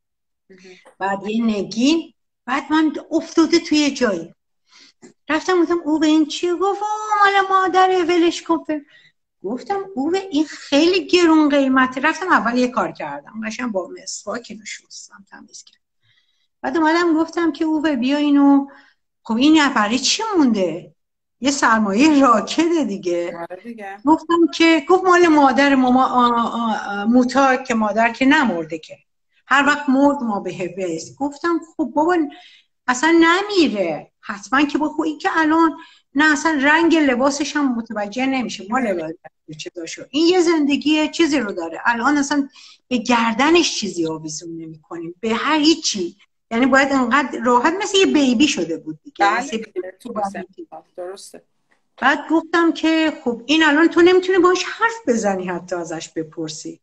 بعد یه نگین. بعد من افتاده توی جایی رفتم گفتم او به این چی؟ گفت مال مادره ولش کن. گفتم او به این خیلی گرون قیمته. رفتم اول یه کار کردم قشنگ با مسواک اینو شستم تمیز کردم. بعد اومدم گفتم که او بیا اینو، خب این برای چی مونده؟ یه سرمایه راکده دیگه. دیگه گفتم که گفت مال مادر ماما موتا که مادر که نمرده که هر وقت مرد ما به هفز. گفتم خب بابا اصلا نمیره حتما که با خویی که الان نه اصلا رنگ لباسش هم متوجه نمیشه مال چه داشو. این یه زندگی چیزی رو داره الان، اصلا به گردنش چیزی آویزون نمی کنیم به هر هیچی. یعنی باید انقدر راحت مثل یه بیبی شده بود دیگه. درسته. بعد گفتم که خب این الان تو نمیتونی باش حرف بزنی حتی ازش بپرسی،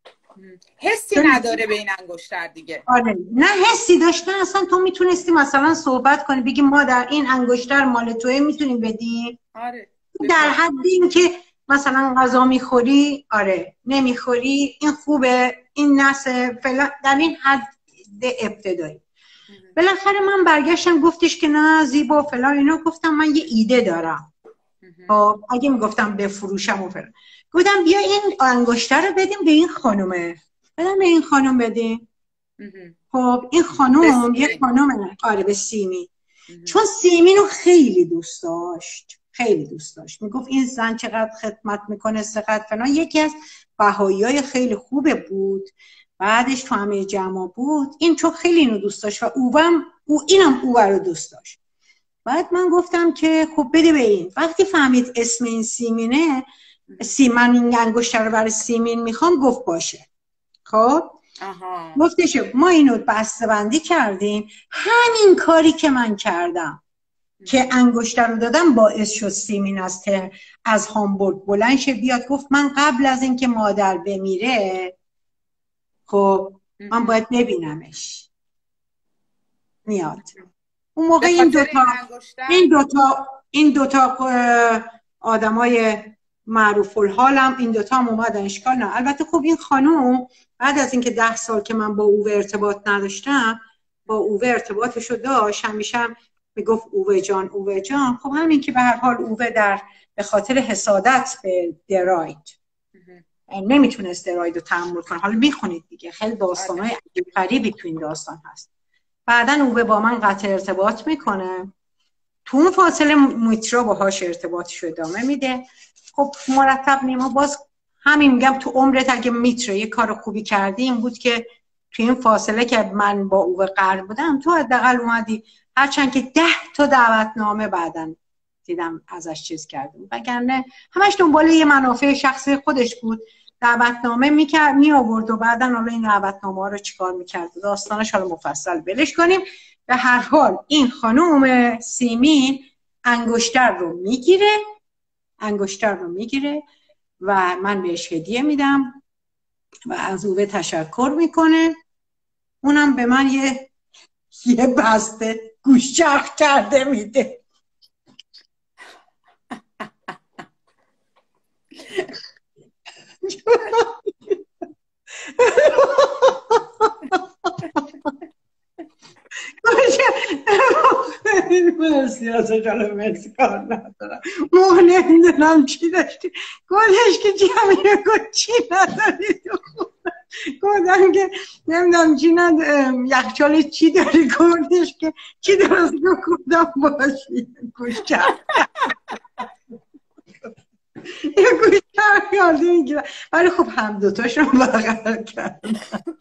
حسی نداره به این انگشتر دیگه. آره نه حسی داشتن اصلا. تو میتونستی مثلا صحبت کنی بگی ما در این انگشتر مال توه میتونیم بدی. آره در حد این که مثلا غذا میخوری آره نمیخوری این خوبه این نسه فلان، در این حد ابتدایی. بالاخره من برگشتم گفتش که نه زیبا فلان اینا. گفتم من یه ایده دارم. خب اگه میگفتم بفروشم و فلان، گفتم بیا این انگشتر رو بدیم به این خانومه، بدم به این خانوم بدیم. خب این خانوم یه خانومه آره به سیمی، چون سیمین رو خیلی دوست داشت خیلی دوست داشت میگفت این زن چقدر خدمت میکنه چقدر فلان. یکی از بهاییای خیلی خوبه بود، بعدش تو همه جمع بود. این چون خیلی اینو دوست داشت و اوم او اینم او رو دوست داشت. بعد من گفتم که خب بده به این. وقتی فهمید اسم این سیمینه سیمین من این انگشتر رو برای سیمین میخوام. گفت باشه. خب گفتش ما اینو بسته‌بندی کردیم. همین کاری که من کردم که انگشتر رو دادم باعث شد سیمین از تر از هامبورگ بلند شه بیاد. گفت من قبل از اینکه مادر بمیره خب من باید ببینمش. میاد اون موقع این دوتا این دوتا این دوتا آدمای معروف الحالم این دوتا هم اومدن. اشکال نه. البته خب این خانوم بعد از اینکه ده سال که من با اوه ارتباط نداشتم با اوه ارتباطشو داشت، همیشه هم میگفت اوه جان اوه جان. خب همین که به هر حال اوه در به خاطر حسادت به دراید نمیتونست دراید رو تحمل کنه. حالا میخونید دیگه خیلی داستانای عجیب غریبی تو این داستان هست. بعدن اوه با من قطع ارتباط میکنه. تو اون فاصله میترا باهاش ارتباطش ادامه میده. خب مرتب نیما باز همین میگم تو عمرت اگه میترا یه کار خوبی کردی این بود که تو این فاصله که من با اوه قرار بودم تو حداقل اومدی، هرچند که ده تا دعوتنامه بعدن دیدم ازش چیز کردیم، وگرنه همش دنبال یه منافع شخصی خودش بود. دعوتنامه میکرد می آورد و بعدن حالا این دعوتنامه ها رو چیکار میکرد داستانش حالا مفصل بلش کنیم. به هر حال این خانم سیمین انگشتر رو میگیره انگشتر رو میگیره و من بهش هدیه میدم و از اوه تشکر میکنه. اونم به من یه یه بسته گوشچرخ کرده میده. مرسی از جالب مرسی کار ندارم موقع نمیدونم چی داشتی گفتش که جمعی گفت چی نداری گفتم که نمیدونم چی ندارم یخچال چی داری گفتش که چی درست گفتم باشی گوشتر یه گوشتر یاده میگیرم ولی خب هم دوتاشون برقرار کردم.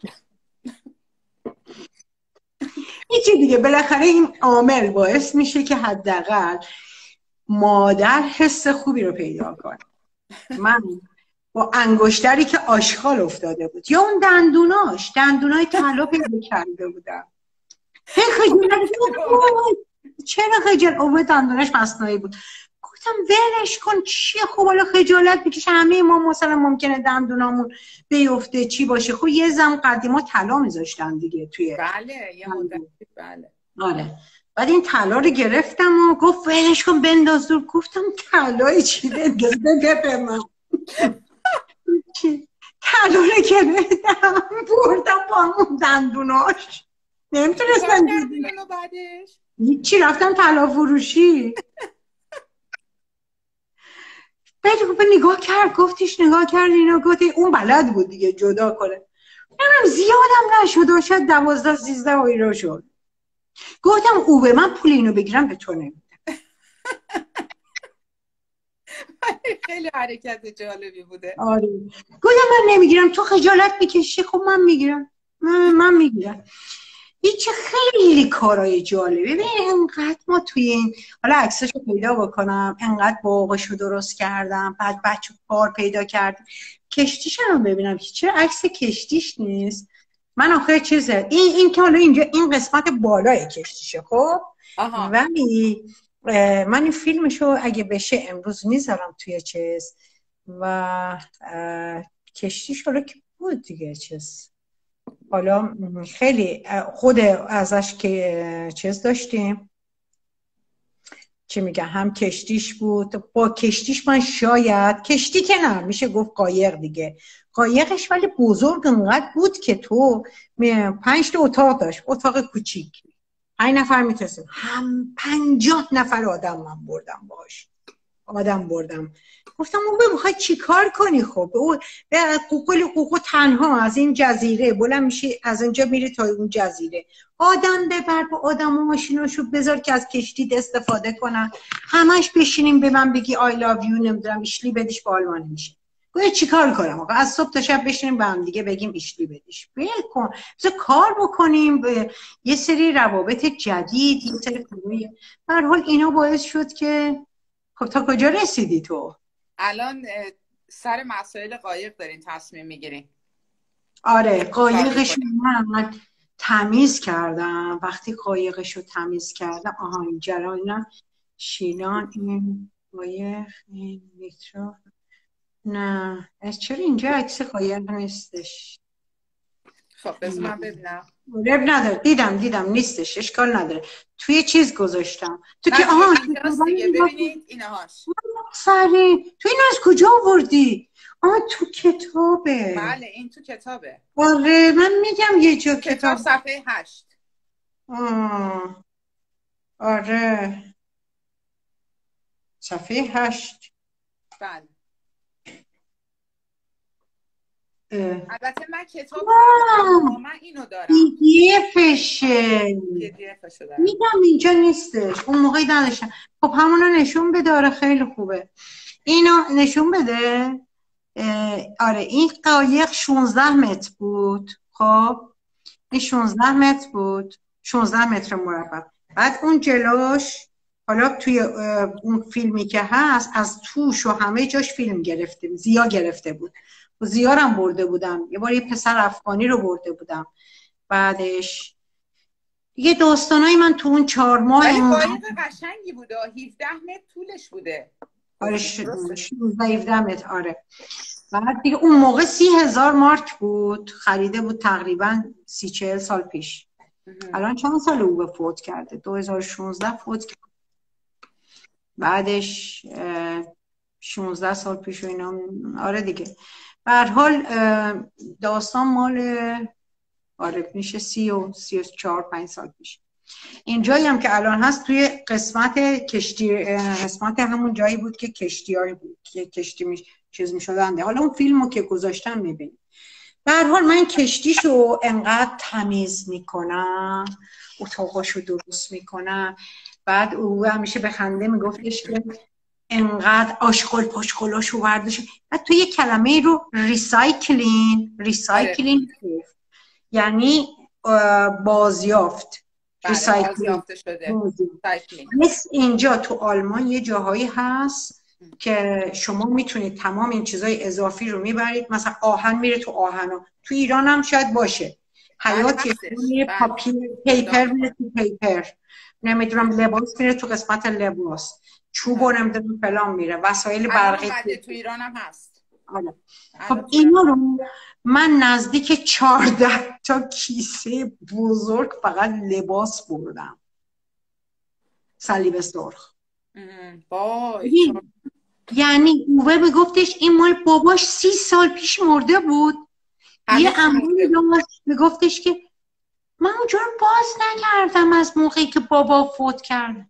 هیچی دیگه بالاخره این عامل باعث میشه که حداقل مادر حس خوبی رو پیدا کنه. من با انگشتری که آشغال افتاده بود یا اون دندوناش دندونای طلا پیدا کرده بودم خجالت چرا خجالت اومد دندوناش مصنوعی بود. گفتم ولش کن چیه خب حالا خجالت بکشه همه ما مثلا ممکنه دندونامون بیفته چی باشه. خب یه زم قدیما طلا میذاشتن دیگه توی بله یه مدت بله آره. بعد این طلا رو گرفتم و گفت ولش کن بنداز دور. گفتم طلای چی بنداز به من طلا رو گرفتم بردم با اون دندوناش نمیتونستم بعدش چی رفتم طلا فروشی. بعد نگاه کرد گفتیش نگاه کرد اینا گفتی اون بلد بود دیگه جدا کنه. نمیم زیادم نشد شاید دوازده سیزده ایرو شد. گفتم او به من پول اینو بگیرم به تو نمیدم. خیلی حرکت جالبی بوده. آره گفتم من نمیگیرم تو خجالت بکشی. خب من میگیرم من, من میگیرم. هیچ خیلی کارهای جالبه. ببین انقدر ما توی این حالا عکساشو پیدا بکنم انقدر باغشو درست کردم بعد بچه کار پیدا کردم کشتیش رو ببینم چرا عکس کشتیش نیست. من آخه چیزه این این که حالا اینجا این قسمت بالای کشتیشه خب ولی من این فیلمشو اگه بشه امروز میذارم توی چیز و کشتیش حالا که بود دیگه چیز حالا خیلی خود ازش که چیز داشتیم چی میگه هم کشتیش بود با کشتیش من شاید کشتی که نه میشه گفت قایق دیگه قایقش ولی بزرگ انقدر بود که تو پنج تا اتاق داشت اتاق کوچیک پنج نفر میتونستیم هم پنجاه نفر آدم من بردم باش آدم بردم. گفتم اون بخوای چی کار کنی خب به قوقل قوقو تنها از این جزیره بلند میشی از اینجا میری تا اون جزیره آدم ببر با آدم و ماشیناشو بذار که از کشتی استفاده کنن همش بشینیم به من بگی I love you نمیدونم ایشلی بدیش با آلمانی میشه. گفتم چی کار کنم آقا از صبح تا شب بشینیم با هم دیگه بگیم ایشلی بدیش بکن بذار کار بکنیم به یه سری روابط جدید یه سری کاری. هر حال اینا باعث شد که خب تا کجا رسیدی تو؟ الان سر مسائل قایق دارین تصمیم میگیرین؟ آره، قایقش من تمیز کردم. وقتی قایقش رو تمیز کردم، آها اینجا اینا شیلان، این قایق، این میترو. نه چرا اینجا عکس قایق نیستش؟ خب بذار من ببینم. رب نداره، دیدم دیدم نیستش، اشکال نداره. توی چیز گذاشتم تو که آها دیگه ببینید اینهاش. سری تو اینو از کجا آوردی؟ آه تو کتابه. بله این تو کتابه. آره من میگم یه جا کتاب. کتاب صفحه هشت. آه. آره صفحه هشت. بله. البته من کتاب دارم، من اینو دارم. پی دی افشه. میگم اینجا نیستش، اون موقعی نداشتم. خب همونو نشون بده. آره خیلی خوبه، اینو نشون بده. آره این قایق شانزده متر بود. خب این شانزده متر بود، شانزده متر مربع. بعد اون جلوش، حالا توی اون فیلمی که هست از توش و همه جاش فیلم گرفتیم، زیا گرفته بود و زیارم برده بودم. یه بار یه پسر افغانی رو برده بودم. بعدش یه داستانایی من تو اون چهار ماه. ولی قایق قشنگی بوده، هفده متر طولش بوده. آره شانزده هفده متر. آره بعد دیگه اون موقع سی هزار مارک بود، خریده بود تقریبا سی چهل سال پیش. الان چند سال او به فوت کرده؟ دو هزار و شانزده فوت کرده. بعدش شانزده سال پیش و اینا. آره دیگه به هر حال داستان مال آره میشه سی و سی و چهار پنج سال پیش. این جایی هم که الان هست توی قسمت کشتی، قسمت همون جایی بود که کشتی های بود که کشتی می چیز می شدنده. حالا اون فیلمو که گذاشتم میبینی. به هر حال من کشتیشو انقدر تمیز میکنم، اتاقاشو درست میکنم. بعد او همیشه به خنده میگفتش که انقدر آشغال پاشغالاشو برداشت. بعد تو یه کلمه رو ریسایکلین، ریسایکلین یعنی بازیافت، بازیافته شده. مثل اینجا تو آلمان یه جاهایی هست که شما میتونید تمام این چیزای اضافی رو میبرید، مثلا آهن میره تو آهن. تو ایران هم شاید باشه، حیاتی میره پاپیر، پیپر میره تو پیپر، نمیدونم لباس میره تو قسمت لباس، چوب و نمیدونم فلان میره، وسایل برقی تو ایران هم هست. آره. خب اینا رو من نزدیک چهارده تا کیسه بزرگ فقط لباس بردم، صلیب سرخ. یعنی اوه میگفتش این مال باباش سی سال پیش مرده بود. یه عمومی داشت میگفتش که من اونجا رو باز نکردم از موقعی که بابا فوت کرد.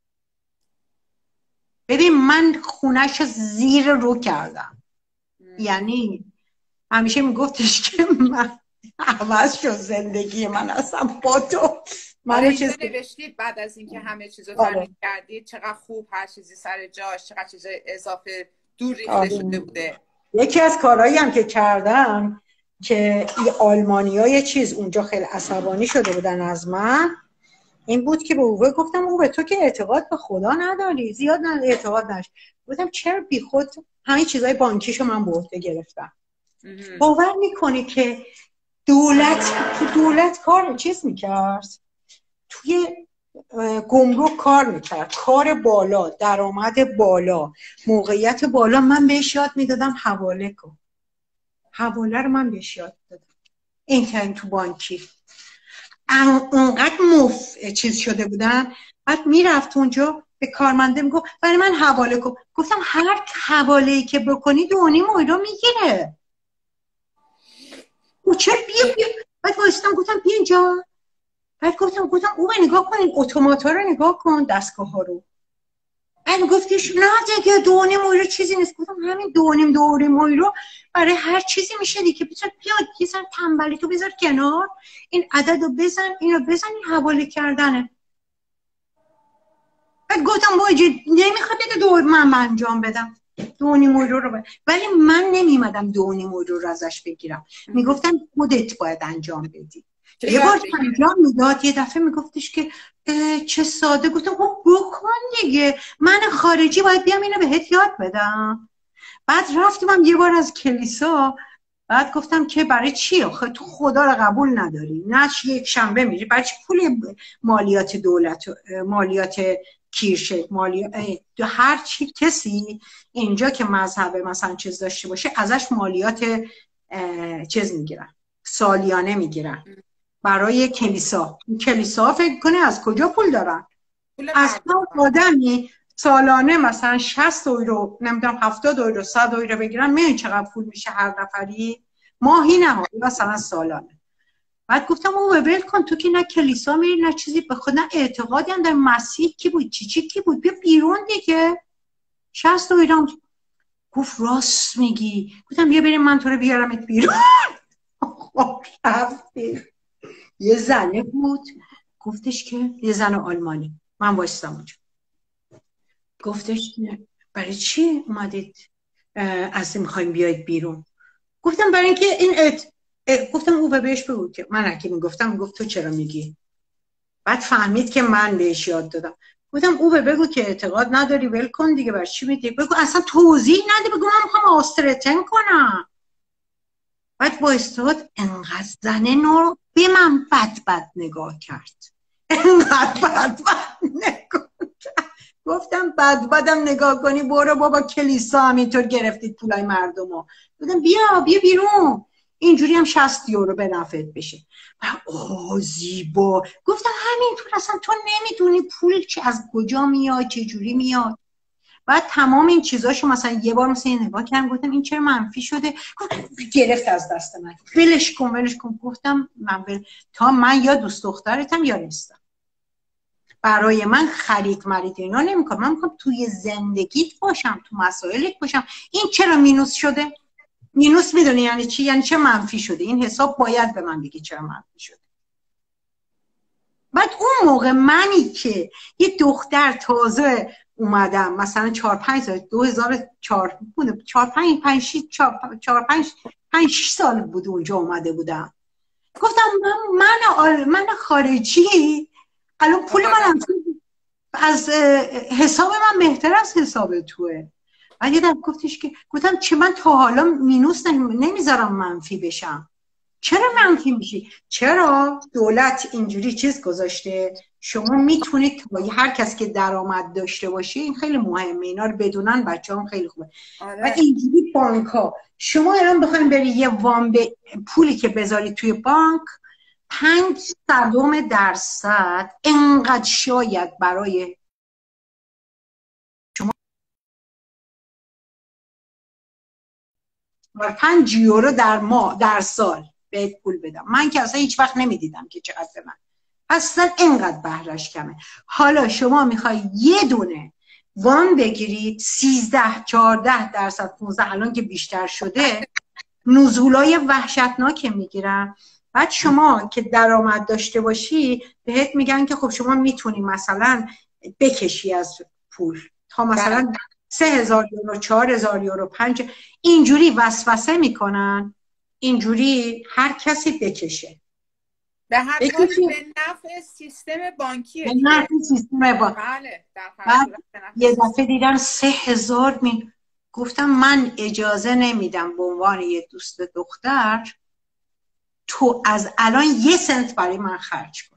ببین من خونهش زیر رو کردم. یعنی همیشه میگفتش که من عوض شد زندگی من اصلا با تو. من چیز نوشتید بعد از اینکه همه چیزو تمیز کردید چقدر خوب، هر چیزی سر جاش، چقدر چیز اضافه دور ریخته شده بوده. یکی از کارهایی هم که کردم که این آلمانیای چیز اونجا خیلی عصبانی شده بودن از من، این بود که به اوه گفتم اوه تو که اعتقاد به خدا نداری، زیاد نه اعتقاد نش. گفتم چرا بی خود همین چیزای بانکیشو من برده گرفتم. باور میکنی که دولت تو دولت کار چیز میکرد، توی گمرک کار میکرد، کار بالا، درآمد بالا، موقعیت بالا، من بهش یاد میدادم حواله کن. حواله رو من بهش یاد دادم. این که این تو بانکی اونقدر مف چیز شده بودن. بعد میرفت اونجا به کارمنده میگفت برای من حواله کن. گفتم هر حواله‌ای که بکنی دو و نیم یورو میگیره. او چه بیا بیا. بعد وایستم گفتم بیا اینجا. بعد گفتم گفتم او نگاه کن این اتومات‌ها رو نگاه کن، دستگاه ها رو. بعد گفتش نه دیگه دو و نیم یورو چیزی نیست. گفتم همین دو و نیم دو و نیم یورو برای هر چیزی میشه دیگه. بذار بیا یه سر تنبلی تو بذار کنار، این عدد رو بزن، اینو بزن، این حواله کردنه. بعد گفتم باجی نمیخواد دیگه دو من انجام بدم دو و نیم یورو رو. ولی من نمیمدم دو و نیم یورو رو ازش بگیرم، میگفتم خودت باید انجام بدی. یه بار انجام میداد، یه دفعه میگفتش که چه ساده. گفتم خب بکن دیگه، من خارجی باید بیام اینو بهت یاد بدم. بعد رفتم هم یه بار از کلیسا، بعد گفتم که برای چی؟ آخه تو خدا رو قبول نداری، نه یک شنبه میری، برای چی پول مالیات دولت، مالیات کیرشه، مالیات هر چی کسی اینجا که مذهب مثلا چیز داشته باشه ازش مالیات چیز میگیرن، سالیانه میگیرن برای کلیسا. کلیسا فکر کنه از کجا پول دارن؟ اصلا آدمی سالانه مثلا شصت یورو نمیدونم هفتاد یورو صد یورو بگیرن، میدونی چقدر پول میشه هر نفری؟ ماهی نه مثلا سالانه. بعد گفتم او ول کن، تو که نه کلیسا میری نه چیزی، به خود نه اعتقادی هم در مسیح کی بود چی چی کی بود، بیا بیرون دیگه شصت یورو. گفت راست میگی. گفتم بیا بریم من تو رو بیارمت بیرون. خب رفتی. یه زنه بود گفتش که یه زن آلمانی، من وایستم اونجا، گفتش که برای چی اومدید از این میخوایم بیاید بیرون؟ گفتم برای اینکه این ات... ات... گفتم او به بهش بگو که من اگه میگفتم میگفت تو چرا میگی. بعد فهمید که من بهش یاد دادم. گفتم او به بگو که اعتقاد نداری ول کن دیگه، برای چی میگی؟ بگو اصلا توضیح نده، بگو من میخوام آسترتن کنم. بعد با استاد انقدر زنه نو به من بد بد نگاه کرد، انقدر بد بد نگاه کرد. گفتم بد بدم نگاه کنی برو بابا کلیسا همینطور گرفتید پولای مردمو. گفتم بیا بیا بیرون، اینجوری هم شصت یورو به نفعت بشه. آه زیبا. گفتم همینطور اصلا تو نمیدونی پول چه از کجا میاد چه جوری میاد. بعد تمام این چیزاشو مثلا یه بار مثلا نگاه کردم گفتم این چرا منفی شده، گرفت از دست من ولش کن ولش کن. گفتم من بل... تا من یا دوست دخترتم یا نیستم، برای من خرید مرید اینا نمیکنم، من میخوام توی زندگیت باشم، تو مسائلت باشم. این چرا مینوس شده؟ مینوس میدونی یعنی چی؟ یعنی چه منفی شده. این حساب باید به من بگی چرا منفی شده. بعد اون موقع منی که یه دختر تازه اومدم مثلا چهار پنج سال دو هزار و چهار بود، چهار پنج پنج شش چهار پنج پنج شش سال بود اونجا اومده بودم. گفتم من من من خارجی الان پول من از حساب من بهتر از حساب توه. بعد یه دفعه گفتش که گفتم چه من تا حالا مینوس نمیذارم منفی بشم، چرا منفی میشی؟ چرا دولت اینجوری چیز گذاشته شما میتونید هر کس که درآمد داشته باشه، این خیلی مهمه اینا رو بدونن بچه‌ها، خیلی خوبه. آره. و اینجوری بانک ها شما الان بخواید بری یه وام به پولی که بذاری توی بانک پنج صدم درصد انقدر شاید برای شما پنج یورو در ماه در سال بهت پول بدم. من که اصلا هیچ وقت نمیدیدم که چقدر به من، اصلا اینقدر بهرش کمه. حالا شما میخوای یه دونه وام بگیرید سیزده چهارده درصد پانزده الان که بیشتر شده نزولای وحشتناک میگیرن. بعد شما که درآمد داشته باشی بهت میگن که خب شما میتونی مثلا بکشی از پول تا مثلا سه هزار یورو چهار هزار یورو پنج، اینجوری وسوسه میکنن، اینجوری هر کسی بکشه. به هر حال به نفع سیستم بانکیه، به نفع سیستم بانکی. بله در بعد یه دفعه دیدم سه هزار می گفتم من اجازه نمیدم به عنوان یه دوست دختر تو از الان یه سنت برای من خرج کن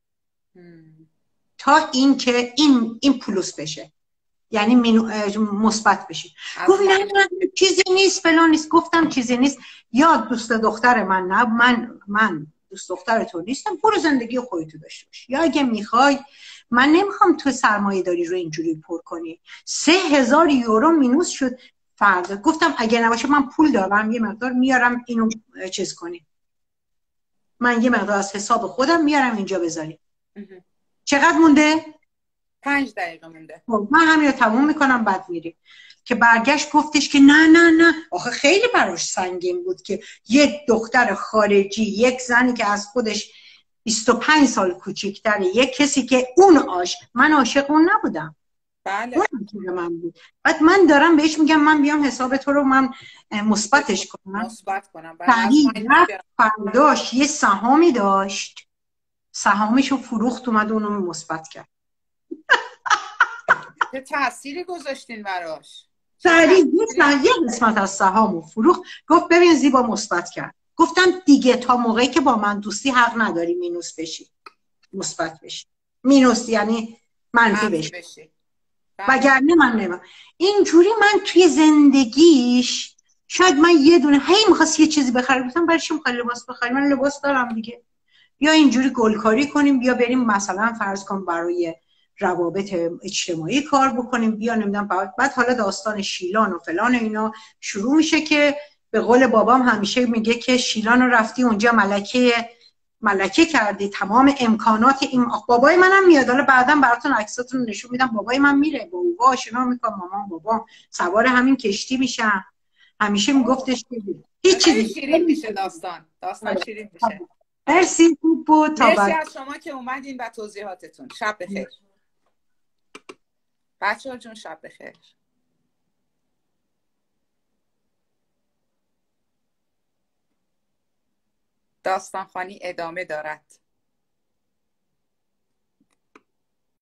تا این که این این پلوس بشه، یعنی مثبت بشه. گفت نه نه چیزی نیست فلان نیست. گفتم چیزی نیست، یا دوست دختر من نه من من دوست دختر تو نیستم، برو زندگی خودتو داشته باش، یا اگه میخوای من نمیخوام تو سرمایه داری رو اینجوری پر کنی. سه هزار یورو مینوس شد فردا. گفتم اگه نباشه من پول دارم یه مقدار میارم اینو چیز کنی، من یه مقدار از حساب خودم میارم اینجا بذاری. چقدر مونده؟ پنج دقیقه مونده. من همین رو تموم میکنم بعد میریم. که برگشت گفتش که نه نه نه آخه خیلی براش سنگین بود که یک دختر خارجی، یک زنی که از خودش بیست و پنج سال کوچیک‌تره، یک کسی که اون عاشق، من عاشق اون نبودم. بله. اون من بود. بعد من دارم بهش میگم من بیام حساب تو رو من مثبتش کنم. مثبت کنم. بعد فرداش یه سهامی داشت، سهامشو فروخت اومد اونو مثبت کرد. چه تأثیری گذاشتین براش؟ سریع یه قسمت از سهامو فروخت، گفت ببین زیبا مثبت کرد. گفتم دیگه تا موقعی که با من دوستی حق نداری مینوس بشی، مثبت بشی. مینوس یعنی منفی بشی، بشی. وگرنه من نمیم. اینجوری من توی زندگیش شاید من یه دونه هی میخواست یه چیزی بخرم، گفتم برای چی میخوای لباس بخری؟ من لباس دارم دیگه. بیا اینجوری گلکاری کنیم، بیا بریم مثلا فرض کن برای روابط اجتماعی کار بکنیم، بیا نمیدونم. بعد حالا داستان شیلان و فلان اینا شروع میشه که به قول بابام همیشه میگه که شیلان رو رفتی اونجا ملکه ملکه کردی، تمام امکانات این. بابای منم میاد، حالا بعداً براتون عکساتون نشون میدم. بابای من میره با او آشنا میکنم، مامان بابا سوار همین کشتی میشن. همیشه میگفتش که هیچ چیزی شیرین میشه داستان داستان شیرین میشه. مرسی، خوب بود. تا مرسی از شما که اومدین و توضیحاتتون. شب بخیر بچه ها جون، شب بخیر. داستان خوانی ادامه دارد.